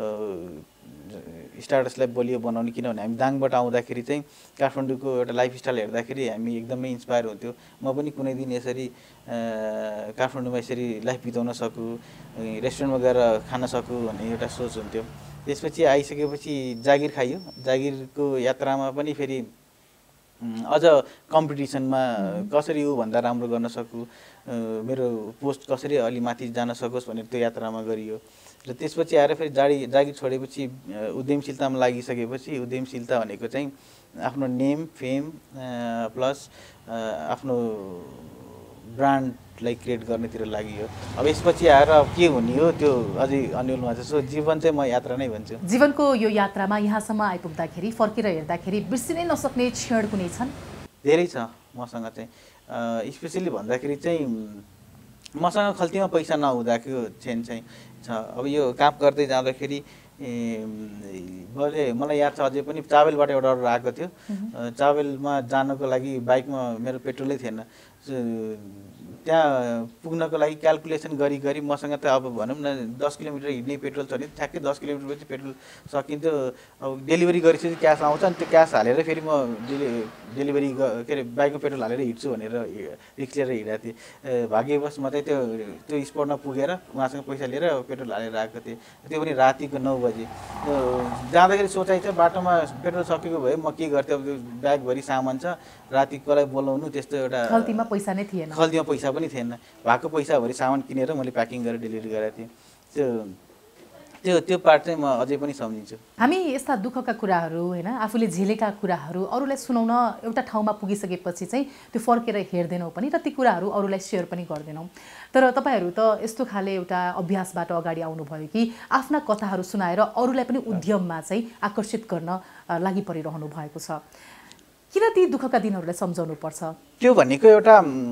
स्टाटसलाई बलियो बनाउने। किनभने हामी दाङबाट आउँदाखेरि चाहिँ काठमाडौँको एउटा लाइफस्टाइल हेर्दाखेरि हामी एकदमै इन्सपायर हुन्थ्यो। म पनि कुनै दिन यसरी काठमाडौँमा यसरी लाइफ बिताउन सकूँ, रेस्टुरेन्टमा गएर खान सकूँ भन्ने एउटा सोच हुन्थ्यो। त्यसपछि आइसकेपछि जागिर खाइयो। जागिरको यात्रामा पनि फेरि अझ कम्पिटिसनमा कसरी भन्दा राम्रो गर्न सकूँ, मेरो पोस्ट कसरी अलि माथि जान सकोस् भनेर त्यो यात्रामा गरियो। र त्यसपछि आएर फेरि जागिर छोडेपछि उद्यमशीलतामा लागिसकेपछि, उद्यमशीलता भनेको चाहिँ आफ्नो नेम फेम प्लस आफ्नो ब्रान्डलाई क्रिएट गर्नेतिर लागि हो। अब यसपछि आएर के हुने हो त्यो अझै अन्यलमा छ। सो जीवन चाहिँ म यात्रा नै भन्छु। जीवनको यो यात्रामा यहाँसम्म आइपुग्दाखेरि फर्केर हेर्दाखेरि बिर्सिनै नसक्ने क्षण कुनै छन्? धेरै छ मसँग चाहिँ। स्पेसली भन्दाखेरि चाहिँ मसँग खल्तीमा पैसा नहुँदाको क्षण चाहिँ छ। अब यो काम गर्दै जाँदाखेरि मलाई याद छ अझै पनि, चावेलबाट एउटा अर्डर आएको थियो। चावेलमा जानको लागि बाइकमा मेरो पेट्रोलै थिएन। त्यहाँ पुग्नको लागि क्यालकुलेसन गरी मसँग त अब भनौँ न 10 किलोमिटर हिँड्ने पेट्रोल छ भने ठ्याक्कै 10 किलोमिटरपछि पेट्रोल सकिन्थ्यो। अब डेलिभरी गरेपछि क्यास आउँछ अनि त्यो क्यास हालेर फेरि म डेलिभरी के अरे बाइकको पेट्रोल हालेर हिँड्छु भनेर रिक्स लिएर हिँडेको थिएँ। भाग्यवश म चाहिँ त्यो स्पटमा पुगेर उहाँसँग पैसा लिएर पेट्रोल हालेर आएको थिएँ। त्यो पनि रातिको 9 बजे। जाँदाखेरि सोचाइ छ बाटोमा पेट्रोल सकेको भए म के गर्थेँ, अब त्यो ब्यागभरि सामान छ, राति कसलाई बोलाउनु, त्यस्तो एउटा खल्तीमा पैसा नै थिएन। खल्तीमा पैसा पनि थिएन। भएको पैसाभरि सामान किनेर मैले प्याकिङ गरेर डेलिभरी गरेको थिएँ। त्यो पार्ट चाहिँ म अझै पनि सम्झिन्छु। हामी यस्ता दुःखका कुराहरू होइन, आफूले झेलेका कुराहरू अरूलाई सुनाउन एउटा ठाउँमा पुगिसकेपछि चाहिँ त्यो फर्केर हेर्दैनौँ पनि र ती कुराहरू अरूलाई सेयर पनि गर्दैनौँ। तर तपाईँहरू त यस्तो खाले एउटा अभ्यासबाट अगाडि आउनुभयो कि आफ्ना कथाहरू सुनाएर अरूलाई पनि उद्यममा चाहिँ आकर्षित गर्न लागि परिरहनु भएको छ। किन ती दुःखका दिनहरूलाई सम्झाउनु पर्छ? त्यो भनेको एउटा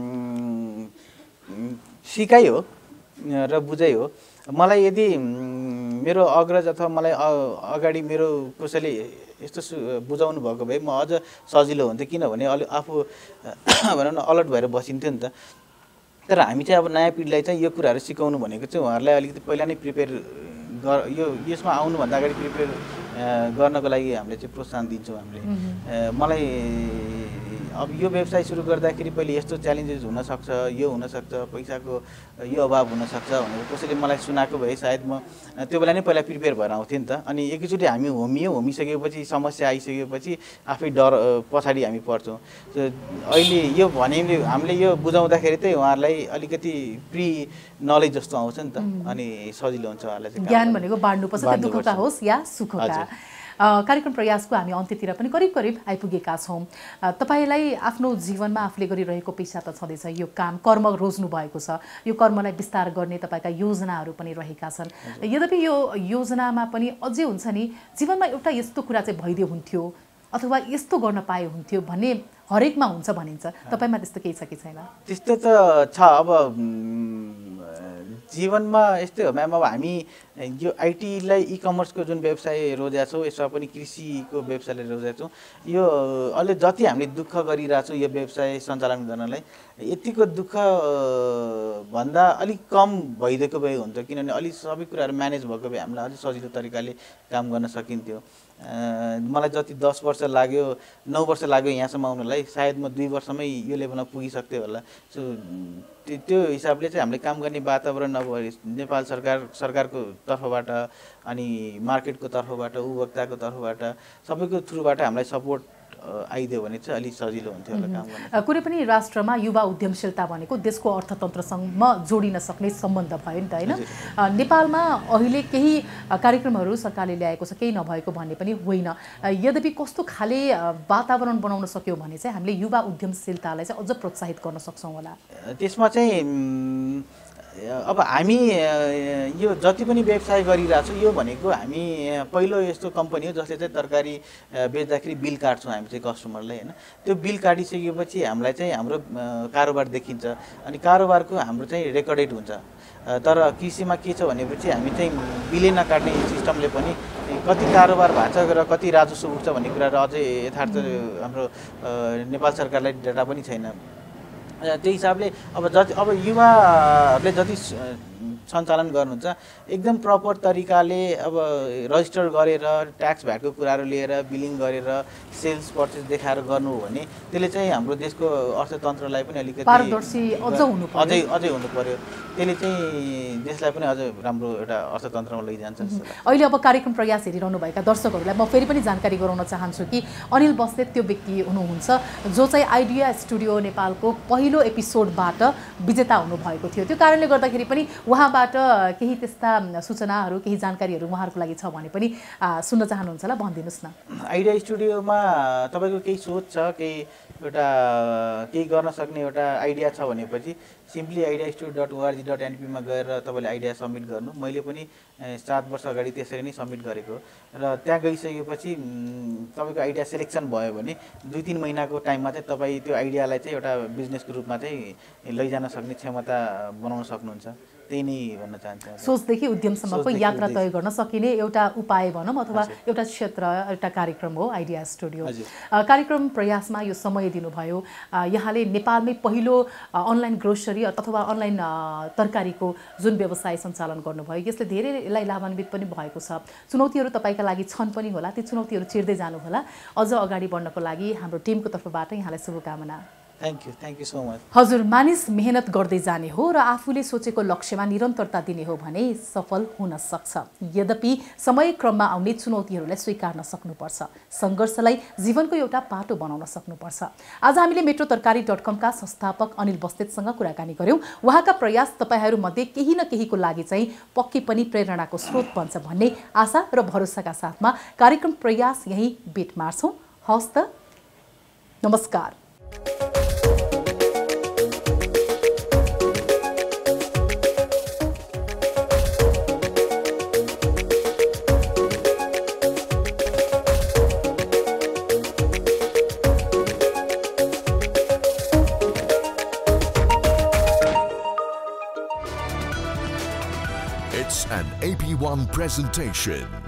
सिकाइ हो र बुझाइ हो। मलाई यदि मेरो अग्रज अथवा मलाई अगाडि मेरो कसैले यस्तो बुझाउनु भएको भए म अझ सजिलो हुन्थ्यो, किनभने आफू भनौँ न अलर्ट भएर बसिन्थ्यो नि त। तर हामी चाहिँ अब नयाँ पिँढीलाई चाहिँ यो कुराहरू सिकाउनु भनेको चाहिँ उहाँहरूलाई अलिकति पहिला नै प्रिपेयर यसमा आउनुभन्दा अगाडि प्रिपेयर गर्नको लागि हामीले चाहिँ प्रोत्साहन दिन्छौँ हामीले। मलाई अब यो व्यवसाय सुरु गर्दाखेरि पहिले यस्तो च्यालेन्जेस हुनसक्छ, यो हुनसक्छ, पैसाको यो अभाव हुनसक्छ भनेर कसैले मलाई सुनाएको भए सायद म त्यो बेला नै पहिला प्रिपेयर भएर आउँथेँ नि त। अनि एकैचोटि हामी होमिसकेपछि समस्या आइसकेपछि आफै डर पछाडि हामी पर्छौँ। अहिले यो हामीले यो बुझाउँदाखेरि चाहिँ उहाँहरूलाई अलिकति प्रि नलेज जस्तो आउँछ नि त, अनि सजिलो हुन्छ उहाँहरूलाई चाहिँ। ज्ञान भनेको बाँड्नुपर्छ, त्यो दुःखका होस् या सुखका। कार्यक्रम प्रयासको हामी अन्त्यतिर पनि करिब आइपुगेका छौँ। तपाईँलाई आफ्नो जीवनमा आफूले गरिरहेको पेसा त छँदैछ, यो काम कर्म रोज्नु भएको छ, यो कर्मलाई विस्तार गर्ने तपाईँका योजनाहरू पनि रहेका छन्। यद्यपि यो योजनामा पनि अझै हुन्छ नि जीवनमा एउटा यस्तो कुरा चाहिँ भइदियो हुन्थ्यो अथवा यस्तो गर्न पाए हुन्थ्यो भन्ने हरेकमा हुन्छ भनिन्छ। तपाईँमा त्यस्तो केही छ कि छैन? त्यस्तो त छ। अब जीवनमा यस्तै हो म्याम। अब हामी यो आइटीलाई इकमर्सको जुन व्यवसाय रोजेका छौँ, यसमा पनि कृषिको व्यवसायले रोजेका छौँ। यो अहिले जति हामीले दुःख गरिरहेछौँ यो व्यवसाय सञ्चालन गर्नलाई, यतिको दुःख भन्दा अलिक कम भइदिएको भए हुन्थ्यो, किनभने अलिक सबै कुराहरू म्यानेज भएको भए हामीलाई अलिक सजिलो तरिकाले काम गर्न सकिन्थ्यो। मलाई जति 10 वर्ष लाग्यो, 9 वर्ष लाग्यो यहाँसम्म आउनलाई, सायद म 2 वर्षमै यो लेभलमा पुगिसक्थेँ होला। सो त्यो हिसाबले चाहिँ हामीले काम गर्ने वातावरण अब नेपाल सरकारको तर्फबाट अनि मार्केटको तर्फबाट उपभोक्ताको तर्फबाट सबैको थ्रुबाट हामीलाई सपोर्ट आइदियो भने चाहिँ अलिक सजिलो हुन्थ्यो होला काम गर्न। कुनै पनि राष्ट्रमा युवा उद्यमशीलता भनेको देशको अर्थतन्त्रसँग जोडिन सक्ने सम्बन्ध भयो नि त होइन। नेपालमा अहिले केही कार्यक्रमहरू सरकारले ल्याएको छ, केही नभएको भन्ने पनि होइन। यद्यपि कस्तो खाले वातावरण बनाउन सक्यो भने चाहिँ हामीले युवा उद्यमशीलतालाई चाहिँ अझ प्रोत्साहित गर्न सक्छौँ होला? त्यसमा चाहिँ अब हामी यो जति पनि व्यवसाय गरिरहेछौँ यो भनेको हामी पहिलो यस्तो कम्पनी हो जसले चाहिँ तरकारी बेच्दाखेरि बिल काट्छौँ हामी चाहिँ कस्टमरलाई होइन। त्यो बिल काटिसकेपछि हामीलाई चाहिँ हाम्रो कारोबार देखिन्छ अनि कारोबारको हाम्रो चाहिँ रेकर्डेड हुन्छ। तर कृषिमा के छ भनेपछि हामी चाहिँ बिलै नकाट्ने सिस्टमले पनि कति कारोबार भएको छ र कति राजस्व पुग्छ भन्ने कुराहरू अझै यथार्थ हाम्रो नेपाल सरकारलाई डाटा पनि छैन। त्यो हिसाबले अब युवाहरूले जति सञ्चालन गर्नुहुन्छ एकदम प्रपर तरिकाले अब रजिस्टर गरेर ट्याक्स भ्याटको कुराहरू लिएर बिलिङ गरेर सेल्स पर्चेस देखाएर गर्नु हो भने त्यसले चाहिँ हाम्रो देशको अर्थतन्त्रलाई पनि अलिकति पारदर्शी अझै हुनु पर्यो। त्यसले चाहिँ देशलाई पनि अझ राम्रो एउटा अर्थतन्त्रमा लैजान्छ। अहिले अब कार्यक्रम प्रयास हेरिरहनुभएका दर्शकहरूलाई म फेरि पनि जानकारी गराउन चाहन्छु कि अनिल बस्नेत त्यो व्यक्ति हुनुहुन्छ जो चाहिँ आइडिया स्टुडियो नेपालको पहिलो एपिसोडबाट विजेता हुनुभएको थियो। त्यो कारणले गर्दाखेरि पनि उहाँबाट केही त्यस्ता सूचनाहरू केही जानकारीहरू उहाँहरूको लागि छ भने पनि सुन्न चाहनुहुन्छ होला, भनिदिनुहोस् न। आइडिया स्टुडियोमा तपाईँको केही सोच छ, केही गर्न सक्ने एउटा आइडिया छ भनेपछि सिम्पली ideastudio.org.np मा गएर तपाईँले आइडिया सब्मिट गर्नु। मैले पनि 7 वर्ष अगाडि त्यसरी नै सब्मिट गरेको र त्यहाँ गइसकेपछि तपाईँको आइडिया सेलेक्सन भयो भने 2-3 महिनाको टाइममा चाहिँ तपाईँ त्यो आइडियालाई चाहिँ एउटा बिजनेसको रूपमा चाहिँ लैजान सक्ने क्षमता बनाउन सक्नुहुन्छ। त्यही नै भन्न चाहन्छु। सोचदेखि उद्यमसम्मको यात्रा तय गर्न सकिने एउटा उपाय भनौँ अथवा एउटा क्षेत्र, एउटा कार्यक्रम हो आइडिया स्टुडियो। कार्यक्रम प्रयासमा यो समय दिनुभयो। यहाँले नेपालमै पहिलो अनलाइन ग्रोसरी अथवा अनलाइन तरकारीको जुन व्यवसाय सञ्चालन गर्नुभयो, यसले धेरैलाई लाभान्वित पनि भएको छ। चुनौतीहरू तपाईँका लागि छन् पनि होला, ती चुनौतीहरू चिर्दै जानुहोला। अझ अगाडि बढ्नको लागि हाम्रो टिमको तर्फबाट यहाँलाई शुभकामना। Thank you so much. हजुर, मानिस मेहनत गर्दै जाने हो र आफूले सोचेको लक्ष्यमा निरन्तरता दिने हो भने सफल हुन सक्छ। यद्यपि समय क्रममा आउने चुनौतीहरूलाई स्वीकार्न सक्नुपर्छ, सङ्घर्षलाई जीवनको एउटा पाटो बनाउन सक्नुपर्छ। आज हामीले metrotarkari.com का संस्थापक अनिल बस्नेतसँग कुराकानी गर्यौं। उहाँका प्रयास तपाईहरुमध्ये केही न केहीको लागि चाहिँ पक्कै पनि प्रेरणाको स्रोत बन्छ भन्ने आशा र भरोसाका साथमा कार्यक्रम प्रयास यही बिट मार्छौं। हवस् त, नमस्कार। It's an AP1 presentation.